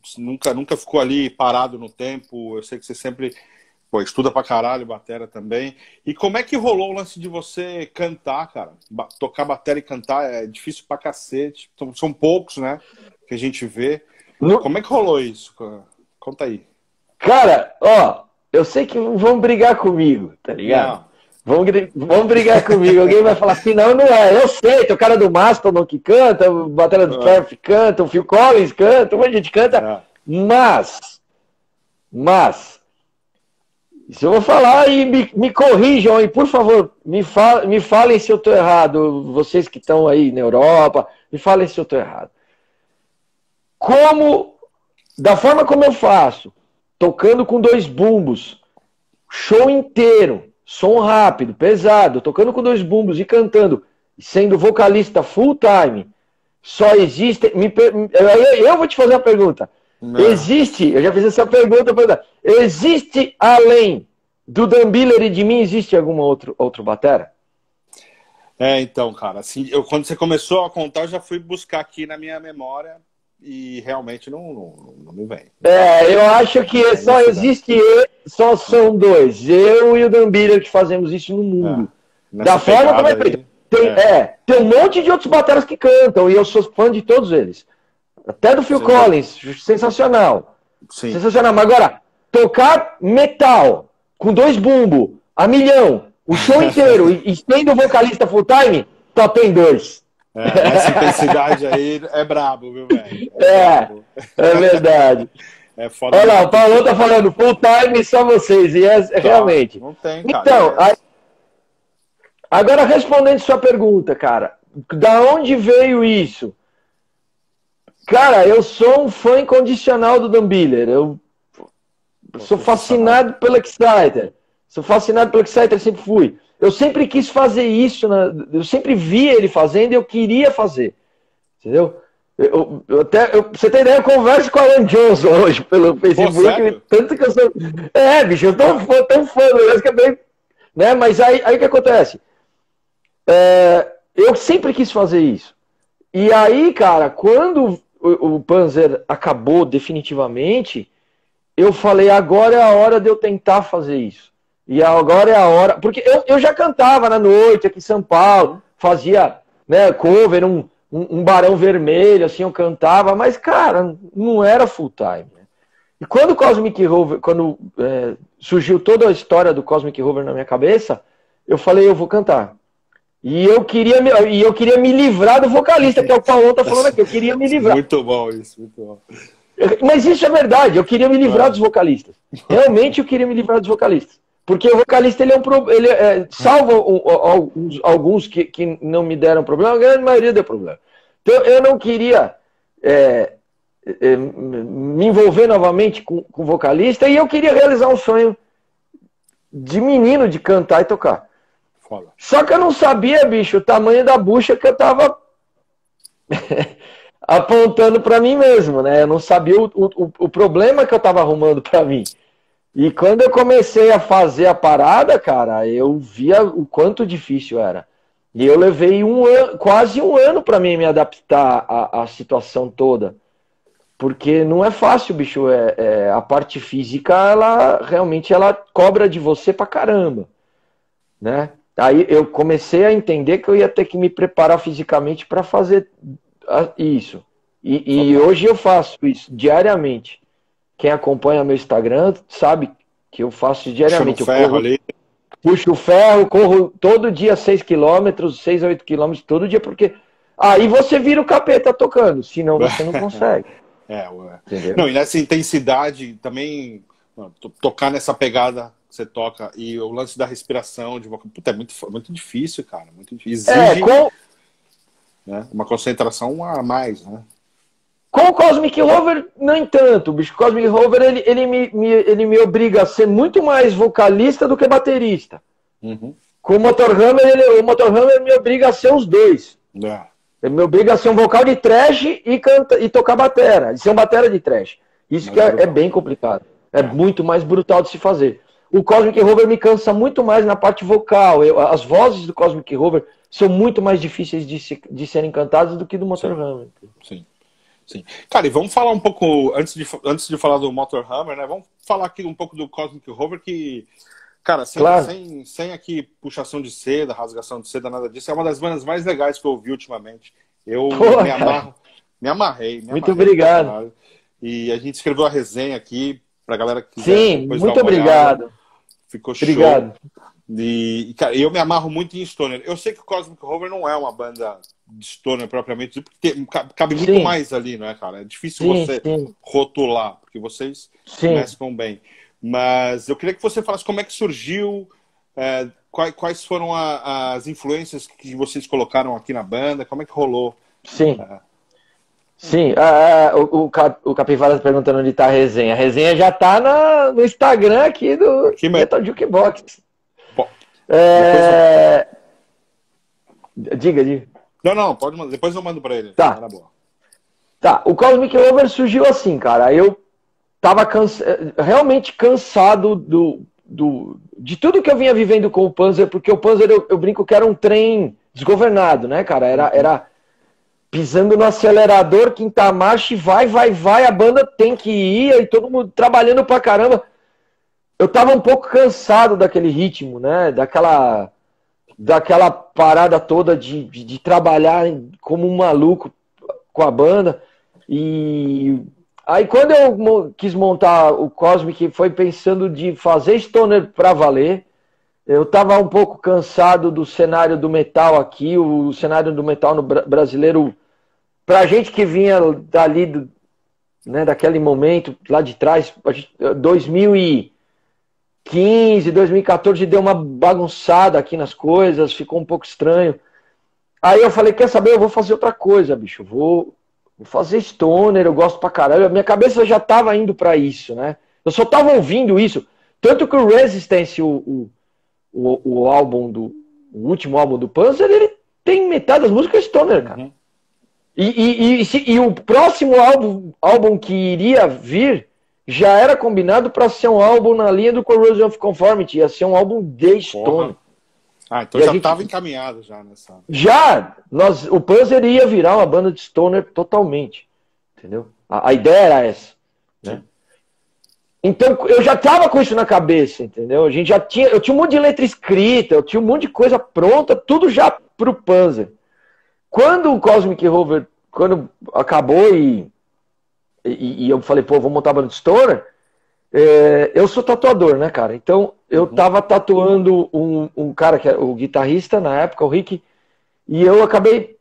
nunca, nunca ficou ali parado no tempo. Eu sei que você sempre pô, estuda pra caralho, batera também. E como é que rolou o lance de você cantar, cara? Ba- Tocar batera e cantar é difícil pra cacete. São, são poucos, né? Que a gente vê. No- Como é que rolou isso? Conta aí. Cara, ó, eu sei que vão brigar comigo, tá ligado? Não. Vão, gri- vão brigar comigo. Alguém vai falar assim, não, não é. Eu sei, tem o cara do Mastodon que canta, o Batalha do Ah, Perf canta, o Phil Collins canta, um monte de gente canta. ah. Mas, mas, isso eu vou falar e me, me corrijam aí, por favor. Me, fa me falem se eu tô errado. Vocês que estão aí na Europa, me falem se eu tô errado. Como, da forma como eu faço, tocando com dois bumbos, show inteiro, som rápido, pesado, tocando com dois bumbos e cantando, sendo vocalista full time, só existe. Me, eu, eu vou te fazer uma pergunta. Não. Existe, eu já fiz essa pergunta, pergunta existe além do Dan Biller e de mim, existe alguma outro, outro batera? É, então, cara, assim, eu, quando você começou a contar, eu já fui buscar aqui na minha memória e realmente não, não, não me vem. É, eu acho que É só isso, existe, só são dois, eu e o Dan Biller que fazemos isso no mundo. É, Da nessa forma como é pegada feito. aí. Tem, É, é, tem um monte de outros bateras que cantam, e eu sou fã de todos eles. Até do Phil sem dúvida. Collins, sensacional. Sim. Sensacional. Mas agora, tocar metal com dois bumbos, a milhão, o show inteiro, e, e tendo vocalista full time, só tem dois. É, essa intensidade aí é brabo, viu, velho? É, É, brabo. é verdade. É foda. Olha lá, mesmo. o Paulo tá falando full time só vocês, e é, é Tá, realmente. não tem, cara. Então, É- aí- agora respondendo sua pergunta, cara, da onde veio isso? Cara, eu sou um fã incondicional do Dan Biller. Eu sou fascinado pelo Exciter. Sou fascinado pelo Exciter, sempre fui. Eu sempre quis fazer isso, na- eu sempre via ele fazendo e eu queria fazer. Entendeu? Eu, eu até, eu, pra você ter ideia, eu converso com o Alan Johnson hoje pelo Facebook. sério? Tanto que eu sou. É, bicho, eu tô fã, tão fã, eu que é bem. Né? Mas aí, aí o que acontece? É, eu sempre quis fazer isso. E aí, cara, quando o, o Panzer acabou definitivamente, eu falei, agora é a hora de eu tentar fazer isso. E agora é a hora. Porque eu, eu já cantava na noite aqui em São Paulo, fazia, né, cover, um, um, um Barão Vermelho, assim, eu cantava, mas, cara, não era full time. Né? E quando o Cosmic Rover, quando é, surgiu toda a história do Cosmic Rover na minha cabeça, eu falei, eu vou cantar. E eu queria me, e eu queria me livrar do vocalista, que é o Paulão tá falando aqui. Eu queria me livrar. Muito bom isso, muito bom. Mas isso é verdade, eu queria me livrar dos vocalistas. Realmente eu queria me livrar dos vocalistas. Porque o vocalista, ele é um problema. Ele é, salvo um, alguns, alguns que, que não me deram problema, a grande maioria deu problema. Então eu não queria é, é, me envolver novamente com o vocalista e eu queria realizar um sonho de menino de cantar e tocar. Foda. Só que eu não sabia, bicho, o tamanho da bucha que eu tava apontando pra mim mesmo, né? Eu não sabia o, o, o problema que eu tava arrumando pra mim. E quando eu comecei a fazer a parada, cara, eu via o quanto difícil era. E eu levei um ano, quase um ano pra mim me adaptar à, à situação toda. Porque não é fácil, bicho. É, é, a parte física, ela realmente ela cobra de você pra caramba, né? Aí eu comecei a entender que eu ia ter que me preparar fisicamente para fazer isso. E, e hoje eu faço isso diariamente. Quem acompanha meu Instagram sabe que eu faço diariamente. Puxa no ferro eu corro, ali. puxo o ferro, corro todo dia seis quilômetros, seis a oito quilômetros, todo dia, porque aí você vira o capeta tocando, senão você não consegue. É, ué. Entendeu? Não, e nessa intensidade também, mano, to- tocar nessa pegada que você toca e o lance da respiração, de vocal, puta, é muito, muito difícil, cara. Muito difícil. É, Exige, com, né, uma concentração a mais, né? Com o Cosmic Rover, nem tanto. O bicho Cosmic Rover, ele, ele, me, me, ele me obriga a ser muito mais vocalista do que baterista. Uhum. Com o Motorhammer, ele, o Motorhammer me obriga a ser os dois. É. Ele me obriga a ser um vocal de thrash e, canta, e tocar batera. E ser um batera de thrash. Isso que é, é bem complicado. É muito mais brutal de se fazer. O Cosmic Rover me cansa muito mais na parte vocal. Eu, as vozes do Cosmic Rover são muito mais difíceis de, se, de serem cantadas do que do Motorhammer. Sim. Sim. Cara, e vamos falar um pouco, antes de, antes de falar do Motor Hammer, né? Vamos falar aqui um pouco do Cosmic Rover, que, cara, sem, Claro. sem, sem aqui puxação de seda, rasgação de seda, nada disso, é uma das bandas mais legais que eu ouvi ultimamente. Eu Pô, me amarro, me amarrei, me muito amarrei. obrigado. E a gente escreveu a resenha aqui, pra galera que quiser Sim, depois muito dar uma obrigado. olhada. Ficou Obrigado. show. E, cara, eu me amarro muito em Stoner. Eu sei que o Cosmic Rover não é uma banda de Stoner propriamente dito, porque cabe muito Sim. mais ali, não é, cara? É difícil Sim, você sim. rotular, porque vocês Sim. mesclam bem. Mas eu queria que você falasse como é que surgiu, é, quais, quais foram a, as influências que vocês colocaram aqui na banda, como é que rolou? Sim. É. Sim, ah, ah, o, o, o Capivara tá perguntando onde tá a resenha. A resenha já tá na, no Instagram aqui do Aqui mesmo. Metal Jukebox. Bom, É... eu... Diga, diga. Não, não, pode mandar. Depois eu mando pra ele. Tá. Era boa. Tá, o Cosmic Rover surgiu assim, cara. Eu tava cansa... realmente cansado do, do, de tudo que eu vinha vivendo com o Panzer, porque o Panzer, eu, eu brinco que era um trem desgovernado, né, cara? Era... era... pisando no acelerador, quinta marcha, e vai, vai, vai, a banda tem que ir, e todo mundo trabalhando pra caramba. Eu tava um pouco cansado daquele ritmo, né? Daquela, daquela parada toda de, de, de trabalhar como um maluco com a banda. E aí quando eu quis montar o Cosmic, foi pensando de fazer Stoner pra valer. Eu tava um pouco cansado do cenário do metal aqui, o cenário do metal no brasileiro. Pra gente que vinha dali, do, né, daquele momento, lá de trás, dois mil e quinze, dois mil e quatorze, deu uma bagunçada aqui nas coisas, ficou um pouco estranho. Aí eu falei, quer saber, eu vou fazer outra coisa, bicho, vou, vou fazer Stoner, eu gosto pra caralho. Minha cabeça já tava indo pra isso, né? Eu só tava ouvindo isso. Tanto que o Resistance, o, o, o, o álbum do, o último álbum do Panzer, ele tem metade das músicas Stoner, cara. Uhum. E, e, e, e o próximo álbum, álbum que iria vir já era combinado para ser um álbum na linha do Corrosion of Conformity, ia ser um álbum de Stone. Ah, então e já estava gente... encaminhado já nessa. Já! Nós, o Panzer ia virar uma banda de Stoner totalmente. Entendeu? A, a ideia era essa. Né? Então eu já tava com isso na cabeça, entendeu? A gente já tinha. Eu tinha um monte de letra escrita, eu tinha um monte de coisa pronta, tudo já pro Panzer. Quando o Cosmic Rover, quando acabou e, e, e eu falei, pô, vou montar a banda de Stoner, é, eu sou tatuador, né, cara? Então eu uhum. tava tatuando um, um cara, que era o guitarrista na época, o Rick, e eu acabei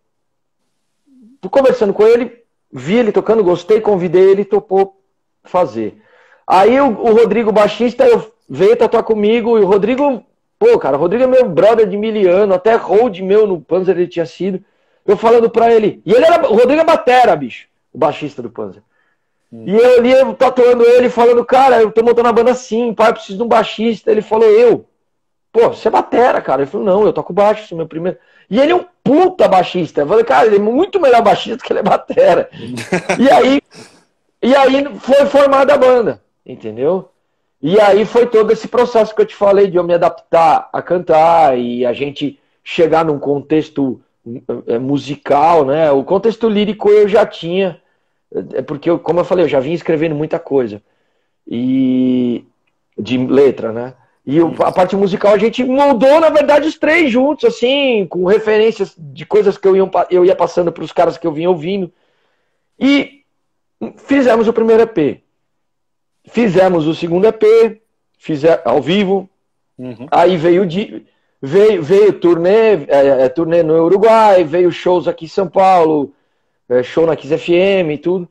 conversando com ele, vi ele tocando, gostei, convidei ele e topou fazer. Aí o, o Rodrigo, baixista, eu, veio tatuar comigo, e o Rodrigo, pô, cara, o Rodrigo é meu brother de mil anos, até hold meu no Panzer ele tinha sido. Eu falando pra ele, e ele era, o Rodrigo é batera, bicho, o baixista do Panzer. Hum. E eu ali, eu tatuando ele, falando, cara, eu tô montando a banda assim, pai, eu preciso de um baixista. Ele falou, eu, pô, você é batera, cara. Ele falou, não, eu toco baixo, esse é meu primeiro. E ele é um puta baixista. Eu falei, cara, ele é muito melhor baixista que ele é batera. e aí, e aí foi formada a banda, entendeu? E aí foi todo esse processo que eu te falei, de eu me adaptar a cantar, e a gente chegar num contexto musical, né? O contexto lírico eu já tinha, porque eu, como eu falei, eu já vinha escrevendo muita coisa e de letra, né? E eu, a parte musical a gente moldou, na verdade, os três juntos, assim, com referências de coisas que eu ia, eu ia passando para os caras que eu vinha ouvindo, e fizemos o primeiro E P, fizemos o segundo E P, fizemos ao vivo, uhum. Aí veio de Veio, veio turnê, é, é, turnê no Uruguai, veio shows aqui em São Paulo, é, show na Kiss F M e tudo.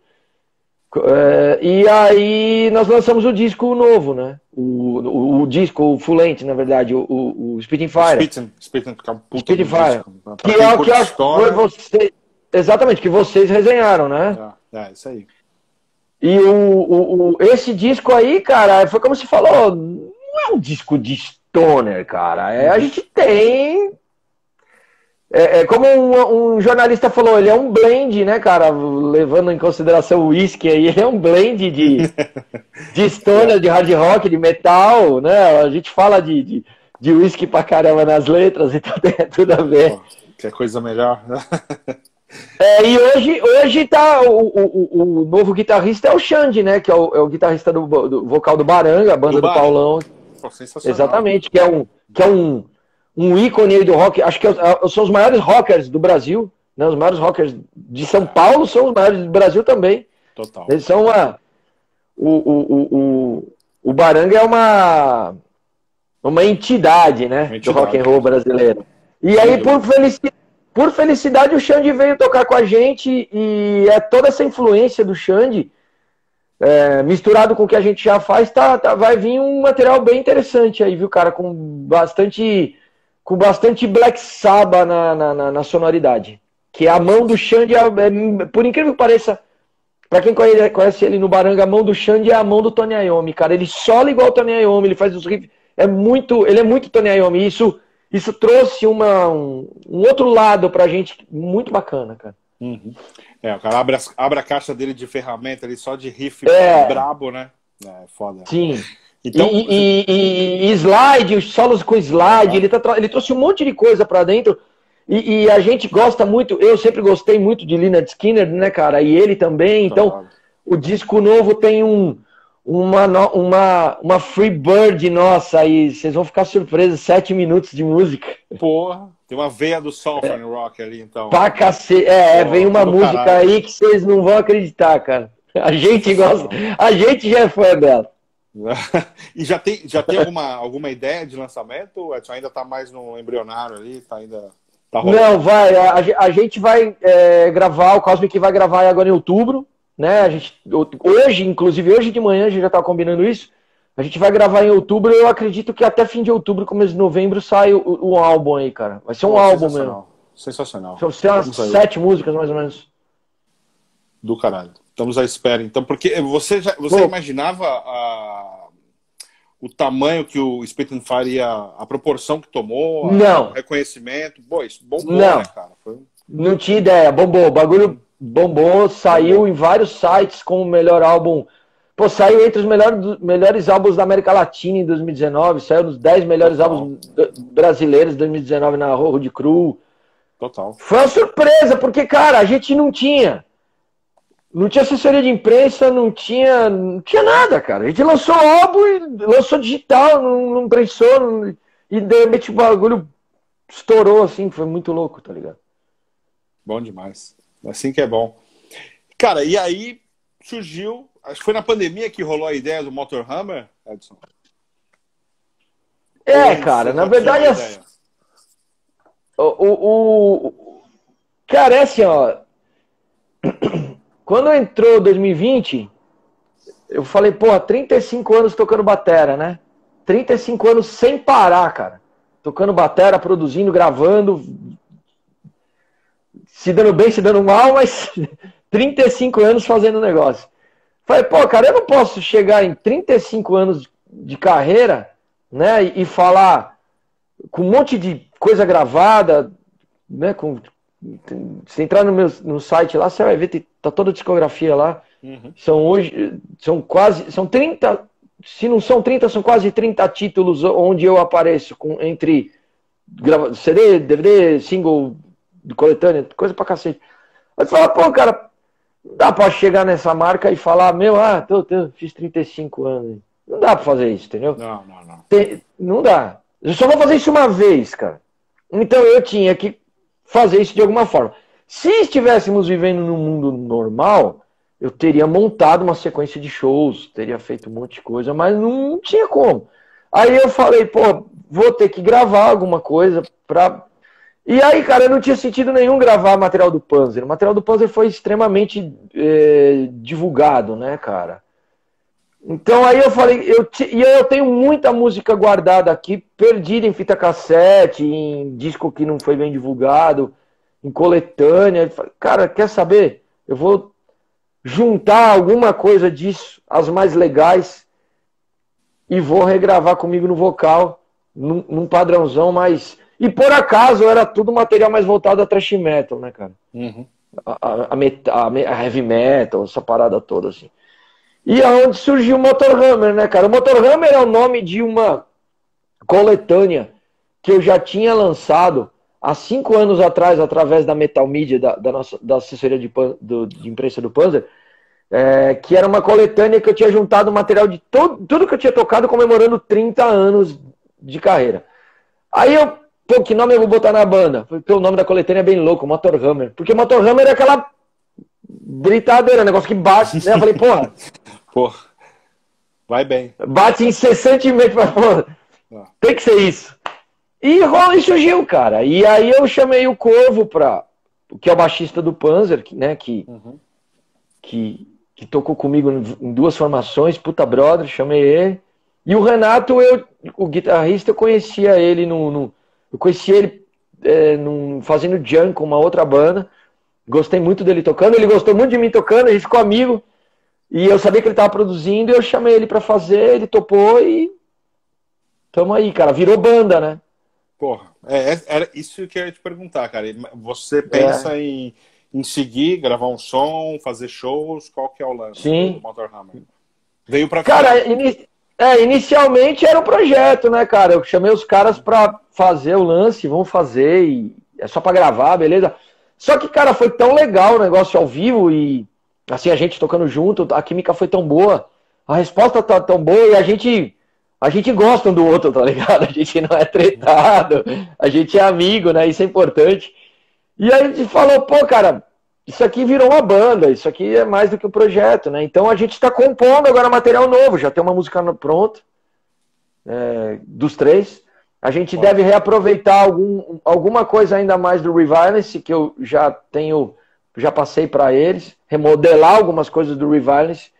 É, e aí nós lançamos o disco novo, né? O, o, o disco, o Full Length, na verdade, o, o, o Spitting Fire. Spitting, Spitting, que é um puta Spitfire. Disco. Que é o que acho que foi você, exatamente, que vocês resenharam, né? É, é isso aí. E o, o, o, esse disco aí, cara, foi como você falou, não é um disco de Stoner, cara. É, a gente tem... É, é como um, um jornalista falou, ele é um blend, né, cara? Levando em consideração o whisky aí, ele é um blend de, de Stoner, de hard rock, de metal, né? A gente fala de, de, de whisky pra caramba nas letras e tudo, é tudo a ver. Pô, que coisa melhor. É, e hoje, hoje tá o, o, o novo guitarrista é o Xande, né? Que é o, é o guitarrista do, do vocal do Baranga, a banda do, do Paulão. Pô, sensacional. Exatamente, que é um, que é um, um ícone aí do rock. Acho que é, são os maiores rockers do Brasil, né? Os maiores rockers de São Paulo são os maiores do Brasil também. Total. Eles são uma. O, o, o, o, o Baranga é uma, uma entidade, né? Uma entidade. Do rock and roll brasileiro. E Sim, aí, por felicidade. Por felicidade, o Xande veio tocar com a gente e é toda essa influência do Xande, é, misturado com o que a gente já faz, tá, tá, vai vir um material bem interessante aí, viu, cara? Com bastante, com bastante Black Sabbath na, na, na sonoridade. Que a mão do Xande, é, é, por incrível que pareça, pra quem conhece, conhece ele no Baranga, a mão do Xande é a mão do Tony Iommi, cara. Ele sola igual o Tony Iommi, ele faz os riffs, é muito, ele é muito Tony Iommi, isso... Isso trouxe uma, um, um outro lado pra gente muito bacana, cara. Uhum. É, o cara abre, as, abre a caixa dele de ferramenta ali só de riff é. brabo, né? É foda. Sim. Então, e, e, e, e slide, os solos com slide, ele, tá, ele trouxe um monte de coisa pra dentro. E, e a gente gosta muito, eu sempre gostei muito de Lynyrd Skynyrd, né, cara? E ele também. Então, claro. O disco novo tem um... Uma, uma, uma free bird nossa aí, vocês vão ficar surpresos, sete minutos de música. Porra, tem uma veia do Southern é. Rock ali, então. Pra cacete, é, Pô, vem uma música caralho. Aí que vocês não vão acreditar, cara. A gente gosta, a gente já é fã dela. E já tem, já tem alguma, alguma ideia de lançamento, ou ainda tá mais no embrionário ali, tá ainda... Tá não, vai, a, a gente vai é, gravar, o Cosmic vai gravar agora em outubro. Né, a gente, hoje, inclusive hoje de manhã, a gente já está combinando isso. A gente vai gravar em outubro. Eu acredito que até fim de outubro, começo de novembro, sai o, o álbum aí, cara. Vai ser um oh, álbum mesmo. Sensacional. São umas sete músicas, mais ou menos. Do caralho. Estamos à espera, então. Porque você, já, você imaginava a, o tamanho que o Spit and Fire ia, a proporção que tomou, não. O reconhecimento? Pô, isso bombou, não. Né, cara? Foi... Não tinha ideia. Bombou. O bagulho... Bombou, saiu em vários sites como o melhor álbum. Pô, saiu entre os melhores, melhores álbuns da América Latina em dois mil e dezenove. Saiu nos dez melhores Total. Álbuns brasileiros de dois mil e dezenove na Road Crew. Total. Foi uma surpresa, porque, cara, a gente não tinha. Não tinha assessoria de imprensa, não tinha, não tinha nada, cara. A gente lançou o álbum e lançou digital, não, não prensou. Não, e de repente o bagulho estourou assim, foi muito louco, tá ligado? Bom demais. Assim que é bom. Cara, e aí surgiu, acho que foi na pandemia que rolou a ideia do Motor Hammer, Edson? É, cara, na verdade é... o, o, o cara, é assim, ó, quando entrou dois mil e vinte, eu falei, pô, trinta e cinco anos tocando batera, né? trinta e cinco anos sem parar, cara. Tocando batera, produzindo, gravando, se dando bem, se dando mal, mas trinta e cinco anos fazendo negócio. Falei, pô, cara, eu não posso chegar em trinta e cinco anos de carreira, né, e, e falar com um monte de coisa gravada, né, com, se entrar no meu no site lá, você vai ver, tem, tá toda a discografia lá. Uhum. São hoje, são quase, são trinta, se não são trinta, são quase trinta títulos onde eu apareço, com, entre C D, D V D, single, de coletânea, coisa pra cacete. Aí você fala, pô, cara, dá pra chegar nessa marca e falar, meu, ah, tô, tô, fiz trinta e cinco anos. Não dá pra fazer isso, entendeu? Não, não, não. Tem, não dá. Eu só vou fazer isso uma vez, cara. Então eu tinha que fazer isso de alguma forma. Se estivéssemos vivendo num mundo normal, eu teria montado uma sequência de shows, teria feito um monte de coisa, mas não tinha como. Aí eu falei, pô, vou ter que gravar alguma coisa pra... E aí, cara, eu não tinha sentido nenhum gravar material do Panzer. O material do Panzer foi extremamente é, divulgado, né, cara? Então aí eu falei, eu, e eu tenho muita música guardada aqui, perdida em fita cassete, em disco que não foi bem divulgado, em coletânea. Eu falei, cara, quer saber? Eu vou juntar alguma coisa disso, as mais legais, e vou regravar comigo no vocal, num, num padrãozão mais... E por acaso era tudo material mais voltado a thrash metal, né, cara? Uhum. A, a, a, a heavy metal, essa parada toda, assim. E aonde surgiu o Motor Hammer, né, cara? O Motor Hammer é o nome de uma coletânea que eu já tinha lançado há cinco anos atrás, através da Metal Media, da, da, nossa, da assessoria de, do, de imprensa do Panzer, é, que era uma coletânea que eu tinha juntado material de todo, tudo que eu tinha tocado comemorando trinta anos de carreira. Aí eu, pô, que nome eu vou botar na banda? Porque o nome da coletânea é bem louco, Motorhammer. Porque Motorhammer é aquela britadeira, negócio que bate, né? Eu falei, porra. Porra, vai bem. Bate incessantemente, mas, porra, tem que ser isso. E, e surgiu, cara. E aí eu chamei o Corvo, pra, que é o baixista do Panzer, né? Que, uhum. que, que tocou comigo em duas formações, puta brother, chamei ele. E o Renato, eu, o guitarrista, eu conhecia ele no. no eu conhecia ele é, num, fazendo jam com uma outra banda. Gostei muito dele tocando, ele gostou muito de mim tocando, a gente ficou amigo. E eu sabia que ele estava produzindo, e eu chamei ele para fazer, ele topou e. Tamo aí, cara. Virou banda, né? Porra, é, era isso que eu ia te perguntar, cara. Você pensa é. em, em seguir, gravar um som, fazer shows? Qual que é o lance Sim. do Motorhammer? Veio pra Cara, ini é, inicialmente era um projeto, né, cara? Eu chamei os caras pra fazer o lance, vamos fazer, e é só pra gravar, beleza? Só que, cara, foi tão legal o negócio ao vivo e, assim, a gente tocando junto, a química foi tão boa, a resposta tá tão boa e a gente... A gente gosta um do outro, tá ligado? A gente não é tretado, a gente é amigo, né? Isso é importante. E aí a gente falou, pô, cara, isso aqui virou uma banda, isso aqui é mais do que um projeto, né? Então a gente está compondo agora material novo, já tem uma música pronta, é, dos três. A gente Pode. deve reaproveitar algum, alguma coisa ainda mais do Reviolence, que eu já tenho, já passei para eles, remodelar algumas coisas do Reviolence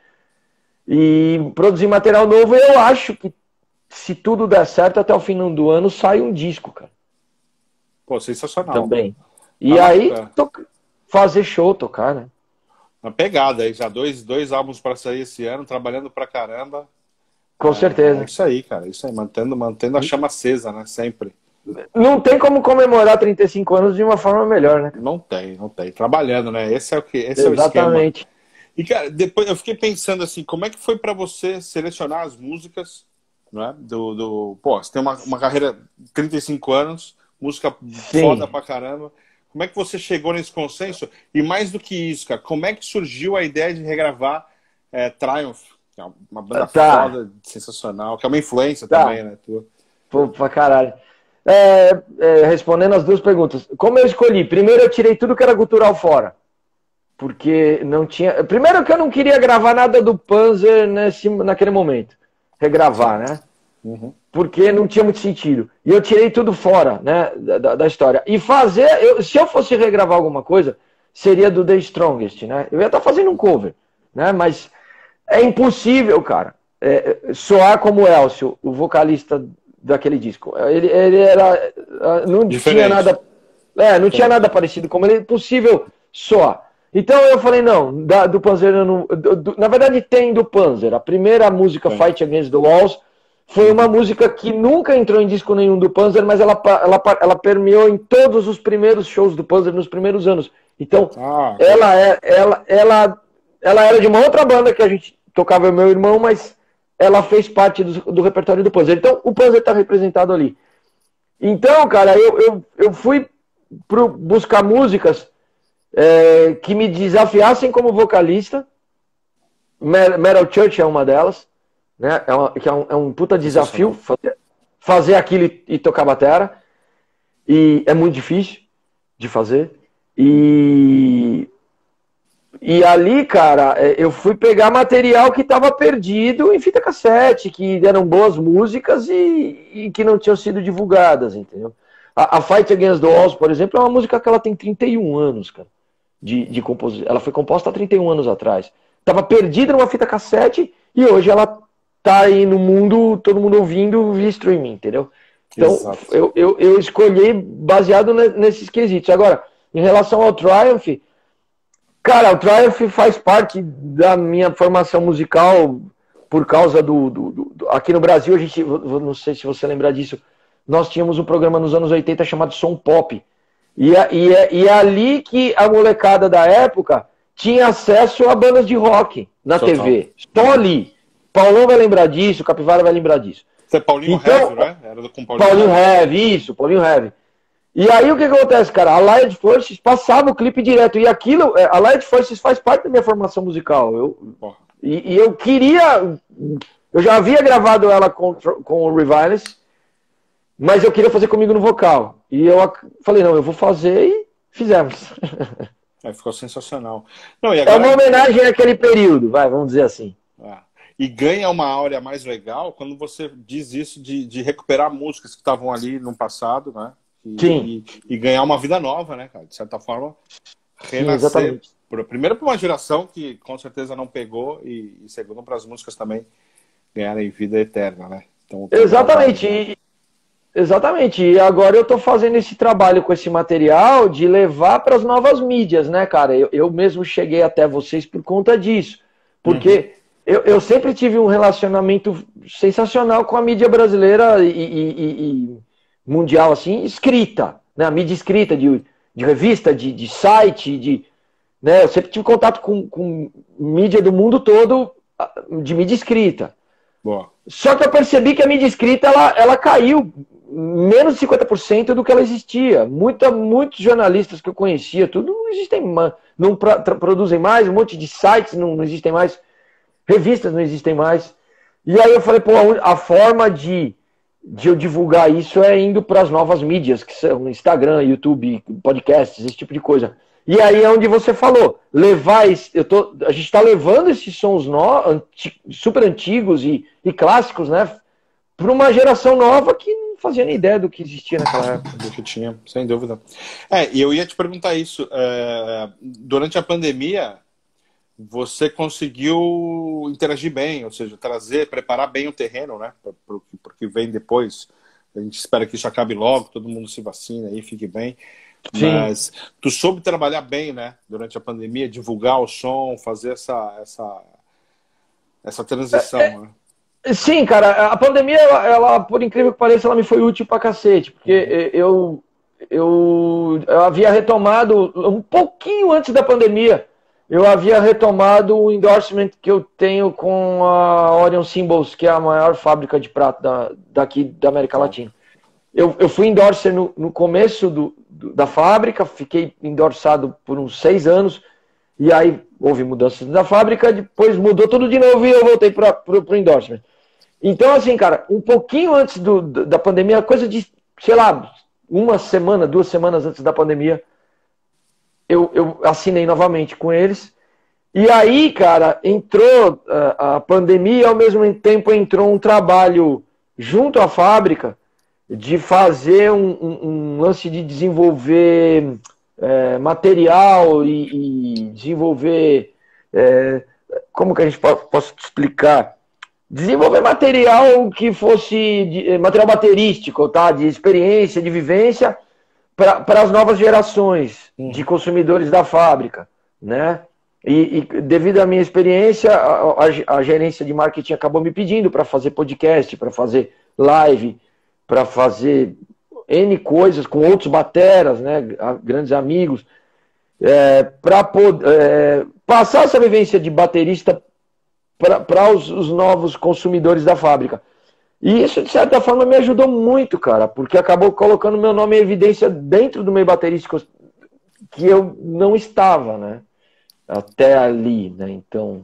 e produzir material novo. E eu acho que se tudo der certo, até o fim do ano sai um disco, cara. Pô, sensacional. Também. E ah, aí, é. to... fazer show, tocar, né? Uma pegada aí, já dois, dois álbuns para sair esse ano, trabalhando pra caramba. Com é, certeza. É isso aí, cara. Isso aí, mantendo, mantendo a chama acesa, né? Sempre. Não tem como comemorar trinta e cinco anos de uma forma melhor, né? Não tem, não tem. Trabalhando, né? Esse é o que, esse Exatamente. É o esquema. E, cara, depois eu fiquei pensando assim, como é que foi para você selecionar as músicas, né? Do, do... Pô, você tem uma, uma carreira de trinta e cinco anos, música Sim. foda pra caramba. Como é que você chegou nesse consenso? E mais do que isso, cara, como é que surgiu a ideia de regravar é, Triumph? Que é uma banda tá. foda, sensacional, que é uma influência tá. também, né? Tua. Pô, pra caralho. É, é, respondendo as duas perguntas. Como eu escolhi? Primeiro eu tirei tudo que era gutural fora. Porque não tinha... Primeiro que eu não queria gravar nada do Panzer nesse, naquele momento. Regravar, né? Uhum. Porque não tinha muito sentido. E eu tirei tudo fora, né, da, da história. E fazer... Eu, se eu fosse regravar alguma coisa, seria do The Strongest, né? Eu ia estar fazendo um cover, né? Mas é impossível, cara, é, soar como o Elcio, o vocalista daquele disco. Ele, ele era... Não Diferente. tinha nada... É, não tinha nada parecido como ele. É impossível soar. Então eu falei, não, da, do Panzer, eu não, do, do, na verdade tem do Panzer. A primeira música, Sim. Fight Against the Walls, foi uma música que nunca entrou em disco nenhum do Panzer, mas ela, ela, ela permeou em todos os primeiros shows do Panzer nos primeiros anos. Então, ah, ela, é, ela, ela, ela era de uma outra banda que a gente tocava, eu e meu irmão, mas ela fez parte do, do repertório do Panzer. Então, o Panzer está representado ali. Então, cara, eu, eu, eu fui pro, buscar músicas É, que me desafiassem como vocalista. Metal Church é uma delas, né? É, uma, que é, um, é um puta desafio fazer, fazer aquilo e, e tocar batera. E é muito difícil de fazer. E, e ali, cara, eu fui pegar material que estava perdido em fita cassete, que eram boas músicas e, e que não tinham sido divulgadas, entendeu? A, a Fight Against the Walls, por exemplo, é uma música que ela tem trinta e um anos, cara. De, de composição. Ela foi composta há trinta e um anos atrás. Estava perdida numa fita cassete e hoje ela tá aí no mundo, todo mundo ouvindo via streaming, entendeu? Então eu, eu, eu escolhi baseado nesses quesitos. Agora, em relação ao Triumph, cara, o Triumph faz parte da minha formação musical por causa do, do, do, do... Aqui no Brasil, a gente, não sei se você lembra disso, nós tínhamos um programa nos anos oitenta chamado Som Pop. E, e, e é ali que a molecada da época tinha acesso a bandas de rock na Total. T V. Só ali. Paulão vai lembrar disso, Capivara vai lembrar disso. Você é Paulinho então, Heavy, né? Era do com Paulinho, Paulinho Heavy, isso, Paulinho Heavy. E aí o que acontece, cara? A Lion Forces passava o clipe direto. E aquilo, a Lion Forces faz parte da minha formação musical. Eu, e, e eu queria. Eu já havia gravado ela com, com o Revilers, mas eu queria fazer comigo no vocal. E eu falei, não, eu vou fazer e fizemos. É, ficou sensacional. Não, e agora... É uma homenagem é... àquele período, vai, vamos dizer assim. Ah. E ganha uma áurea mais legal quando você diz isso de, de recuperar músicas que estavam ali no passado, né? E, Sim. E, e ganhar uma vida nova, né, cara? De certa forma, renascer. Sim, exatamente. Por, primeiro para uma geração que com certeza não pegou e, e segundo para as músicas também ganharem vida eterna, né? Então, exatamente. E, exatamente. E agora eu tô fazendo esse trabalho com esse material de levar para as novas mídias, né, cara? Eu, eu mesmo cheguei até vocês por conta disso. Porque uhum. eu, eu sempre tive um relacionamento sensacional com a mídia brasileira e, e, e mundial, assim, escrita, né? A mídia escrita, de, de revista, de, de site, de, né? Eu sempre tive contato com, com mídia do mundo todo, de mídia escrita. Boa. Só que eu percebi que a mídia escrita, ela, ela caiu menos de cinquenta por cento do que ela existia. Muita, muitos jornalistas que eu conhecia, tudo não existem mais, não pra, produzem mais, um monte de sites não, não existem mais, revistas não existem mais. E aí eu falei, pô, a, a forma de de eu divulgar isso é indo para as novas mídias, que são Instagram, YouTube, podcasts, esse tipo de coisa. E aí é onde você falou, levar esse, eu tô, a gente está levando esses sons no, anti, super antigos e, e clássicos, né, para uma geração nova que não fazia nem ideia do que existia naquela época. Do que tinha, sem dúvida. É, e eu ia te perguntar isso, é, durante a pandemia, você conseguiu interagir bem, ou seja, trazer, preparar bem o terreno, né, para o que vem depois. A gente espera que isso acabe logo, todo mundo se vacina e fique bem. Sim. Mas tu soube trabalhar bem, né, durante a pandemia, divulgar o som, fazer essa, essa, essa transição, é, né? Sim, cara, a pandemia, ela, ela, por incrível que pareça, ela me foi útil pra cacete, porque uhum. eu, eu, eu havia retomado, um pouquinho antes da pandemia, eu havia retomado o endorsement que eu tenho com a Orion Symbols, que é a maior fábrica de prato da, daqui da América oh. Latina. Eu, eu fui endorser no, no começo do, do, da fábrica, fiquei endorsado por uns seis anos, e aí houve mudanças da fábrica, depois mudou tudo de novo e eu voltei para o endorsement. Então, assim, cara, um pouquinho antes do, da pandemia, coisa de, sei lá, uma semana, duas semanas antes da pandemia, eu, eu assinei novamente com eles. E aí, cara, entrou a, a pandemia e ao mesmo tempo entrou um trabalho junto à fábrica de fazer um, um, um lance de desenvolver é, material e, e desenvolver... É, como que a gente pode, posso te explicar? Desenvolver material que fosse de, material baterístico, tá? De experiência, de vivência para as novas gerações uhum. de consumidores da fábrica, né? E, e devido à minha experiência, a, a, a gerência de marketing acabou me pedindo para fazer podcast, para fazer live, para fazer N coisas com outros bateras, né? Grandes amigos, é, para é, passar essa vivência de baterista para os, os novos consumidores da fábrica. E isso, de certa forma, me ajudou muito, cara, porque acabou colocando meu nome em evidência dentro do meio baterístico que eu não estava, né? Até ali, né? Então,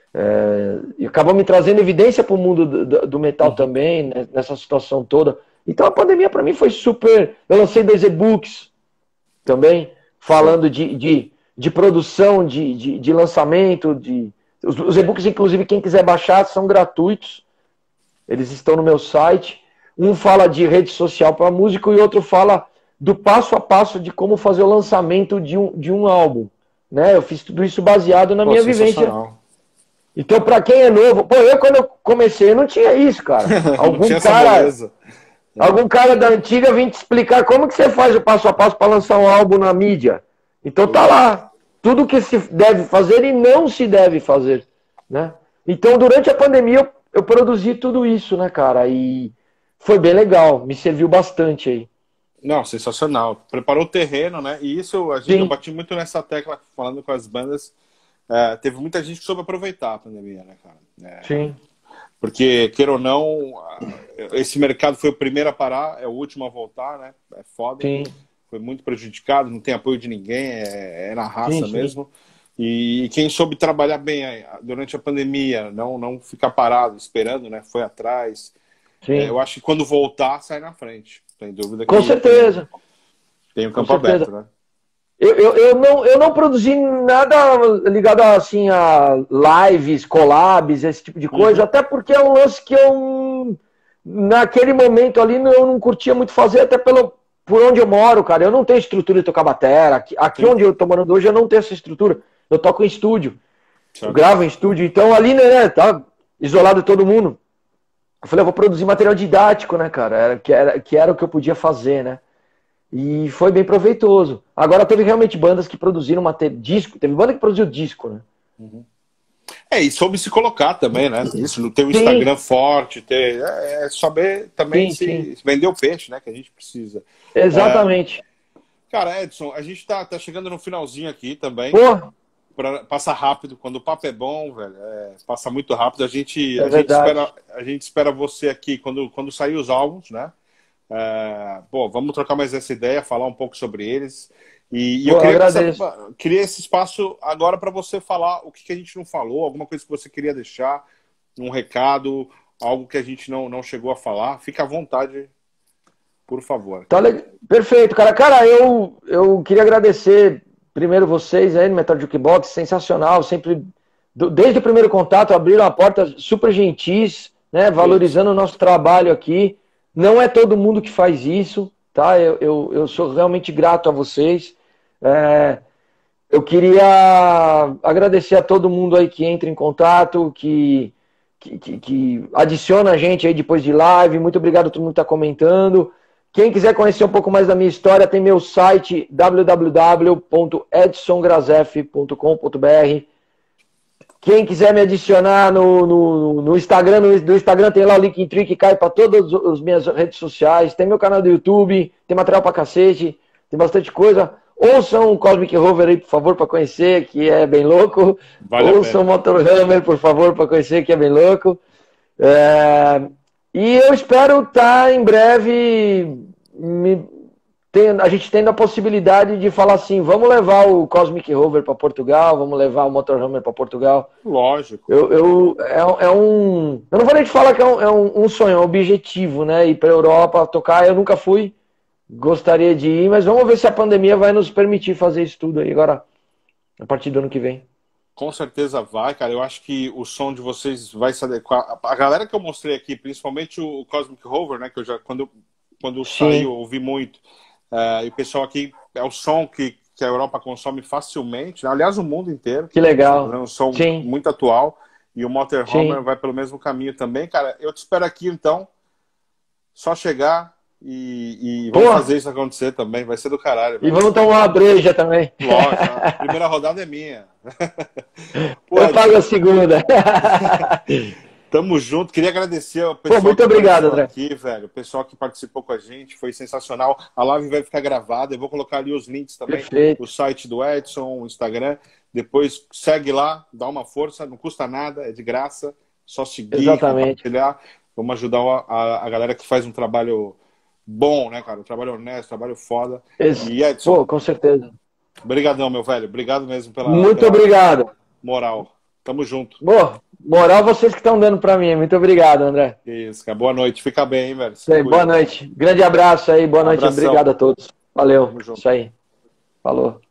é, e acabou me trazendo evidência para o mundo do, do metal uhum. também, né? Nessa situação toda. Então, a pandemia, para mim, foi super... Eu lancei dois e-books também, falando de, de, de produção, de, de, de lançamento, de... Os, os e-books, inclusive, quem quiser baixar, são gratuitos. Eles estão no meu site. Um fala de rede social para músico e outro fala do passo a passo de como fazer o lançamento de um, de um álbum. Né? Eu fiz tudo isso baseado na Pô, minha vivência. Então, para quem é novo... Pô, eu quando eu comecei, eu não tinha isso, cara. Algum cara... Algum cara da antiga vem te explicar como que você faz o passo a passo para lançar um álbum na mídia. Então tá lá. Tudo que se deve fazer e não se deve fazer, né? Então, durante a pandemia, eu, eu produzi tudo isso, né, cara? E foi bem legal, me serviu bastante aí. Não, sensacional. Preparou o terreno, né? E isso, a gente, eu bati muito nessa tecla, falando com as bandas. É, teve muita gente que soube aproveitar a pandemia, né, cara? É, Sim. Porque, queira ou não, esse mercado foi o primeiro a parar, é o último a voltar, né? É foda. Sim. foi muito prejudicado, não tem apoio de ninguém, é, é na raça Sim, sim. mesmo. E quem soube trabalhar bem durante a pandemia, não, não ficar parado, esperando, né? Foi atrás. É, eu acho que quando voltar, sai na frente. Tem dúvida que Com certeza. Tem o campo aberto, né? Eu, eu, eu, não, eu não produzi nada ligado assim, a lives, collabs, esse tipo de coisa, uhum. Até porque é um lance que eu, naquele momento ali, eu não curtia muito fazer, até pelo, por onde eu moro, cara. Eu não tenho estrutura de tocar batera. Aqui, aqui onde eu tô morando hoje, eu não tenho essa estrutura. Eu toco em estúdio. Eu gravo em estúdio. Então ali, né, tá isolado todo mundo. Eu falei, eu vou produzir material didático, né, cara? Era, que, era, que era o que eu podia fazer, né? E foi bem proveitoso. Agora teve realmente bandas que produziram material, disco. Teve banda que produziu disco, né? Uhum. É, e soube se colocar também, né? Isso, não ter um Instagram forte, ter, é, é saber também sim, se, sim. se vender o peixe, né? Que a gente precisa. Exatamente. É, cara, Edson, a gente tá, tá chegando no finalzinho aqui também. Pô. Pra, passa rápido, quando o papo é bom, velho, é, passa muito rápido. A gente, é a, gente espera, a gente espera você aqui quando, quando sair os álbuns, né? É, pô, vamos trocar mais essa ideia, falar um pouco sobre eles. E, e pô, eu queria, essa, queria esse espaço agora para você falar o que, que a gente não falou, alguma coisa que você queria deixar, um recado, algo que a gente não, não chegou a falar. Fica à vontade, por favor. Tá, perfeito, cara. Cara, eu, eu queria agradecer primeiro vocês aí no Metal Jukebox, sensacional, sempre, desde o primeiro contato, abriram a porta super gentis, né, valorizando o nosso trabalho aqui. Não é todo mundo que faz isso, tá? Eu, eu, eu sou realmente grato a vocês. É, eu queria agradecer a todo mundo aí que entra em contato, que, que, que, que adiciona a gente aí depois de live. Muito obrigado a todo mundo que está comentando. Quem quiser conhecer um pouco mais da minha história, tem meu site w w w ponto edson grazef ponto com ponto b r. Quem quiser me adicionar no, no, no Instagram, no, no Instagram tem lá o Linktree que cai para todas as minhas redes sociais. Tem meu canal do YouTube, tem material pra cacete, tem bastante coisa. Ouçam o Cosmic Rover aí, por favor, para conhecer, que é bem louco. Vale Ouçam o Motorhammer, por favor, para conhecer, que é bem louco. É... E eu espero estar em breve me, tendo, a gente tendo a possibilidade de falar assim, vamos levar o Cosmic Rover para Portugal, vamos levar o Motorhammer para Portugal. Lógico. Eu, eu, é, é um, eu não vou nem te falar que é um, é um, um sonho, é um objetivo, né? Ir para a Europa tocar, eu nunca fui, gostaria de ir, mas vamos ver se a pandemia vai nos permitir fazer isso tudo aí agora, a partir do ano que vem. Com certeza vai, cara. Eu acho que o som de vocês vai se adequar. A galera que eu mostrei aqui, principalmente o Cosmic Rover, né? Que eu já, quando, quando saiu, eu ouvi muito. Uh, e o pessoal aqui, é o som que, que a Europa consome facilmente. Né? Aliás, o mundo inteiro. Que legal. É um som Sim. muito atual. E o Motorhammer vai pelo mesmo caminho também. Cara, eu te espero aqui, então. Só chegar e, e vamos Porra. fazer isso acontecer também. Vai ser do caralho. E vamos tomar uma breja também. Lógico. A primeira rodada é minha. Pô, eu pago a segunda. Tamo junto. Queria agradecer ao pessoal Pô, muito que obrigado, André. aqui, velho. O pessoal que participou com a gente. Foi sensacional. A live vai ficar gravada. Eu vou colocar ali os links também. Perfeito. O site do Edson, o Instagram. Depois segue lá, dá uma força. Não custa nada, é de graça. Só seguir, Exatamente. compartilhar. Vamos ajudar a, a, a galera que faz um trabalho bom, né, cara? Um trabalho honesto, um trabalho foda. Esse... E Edson, Pô, com certeza. Obrigadão, meu velho. Obrigado mesmo pela Muito pela obrigado. moral. Tamo junto. Boa. Moral vocês que estão dando pra mim. Muito obrigado, André. Isso, cara. Boa noite. Fica bem, hein, velho. Isso aí, boa noite. Grande abraço aí. Boa noite. Obrigado a todos. Valeu. Isso aí. Falou.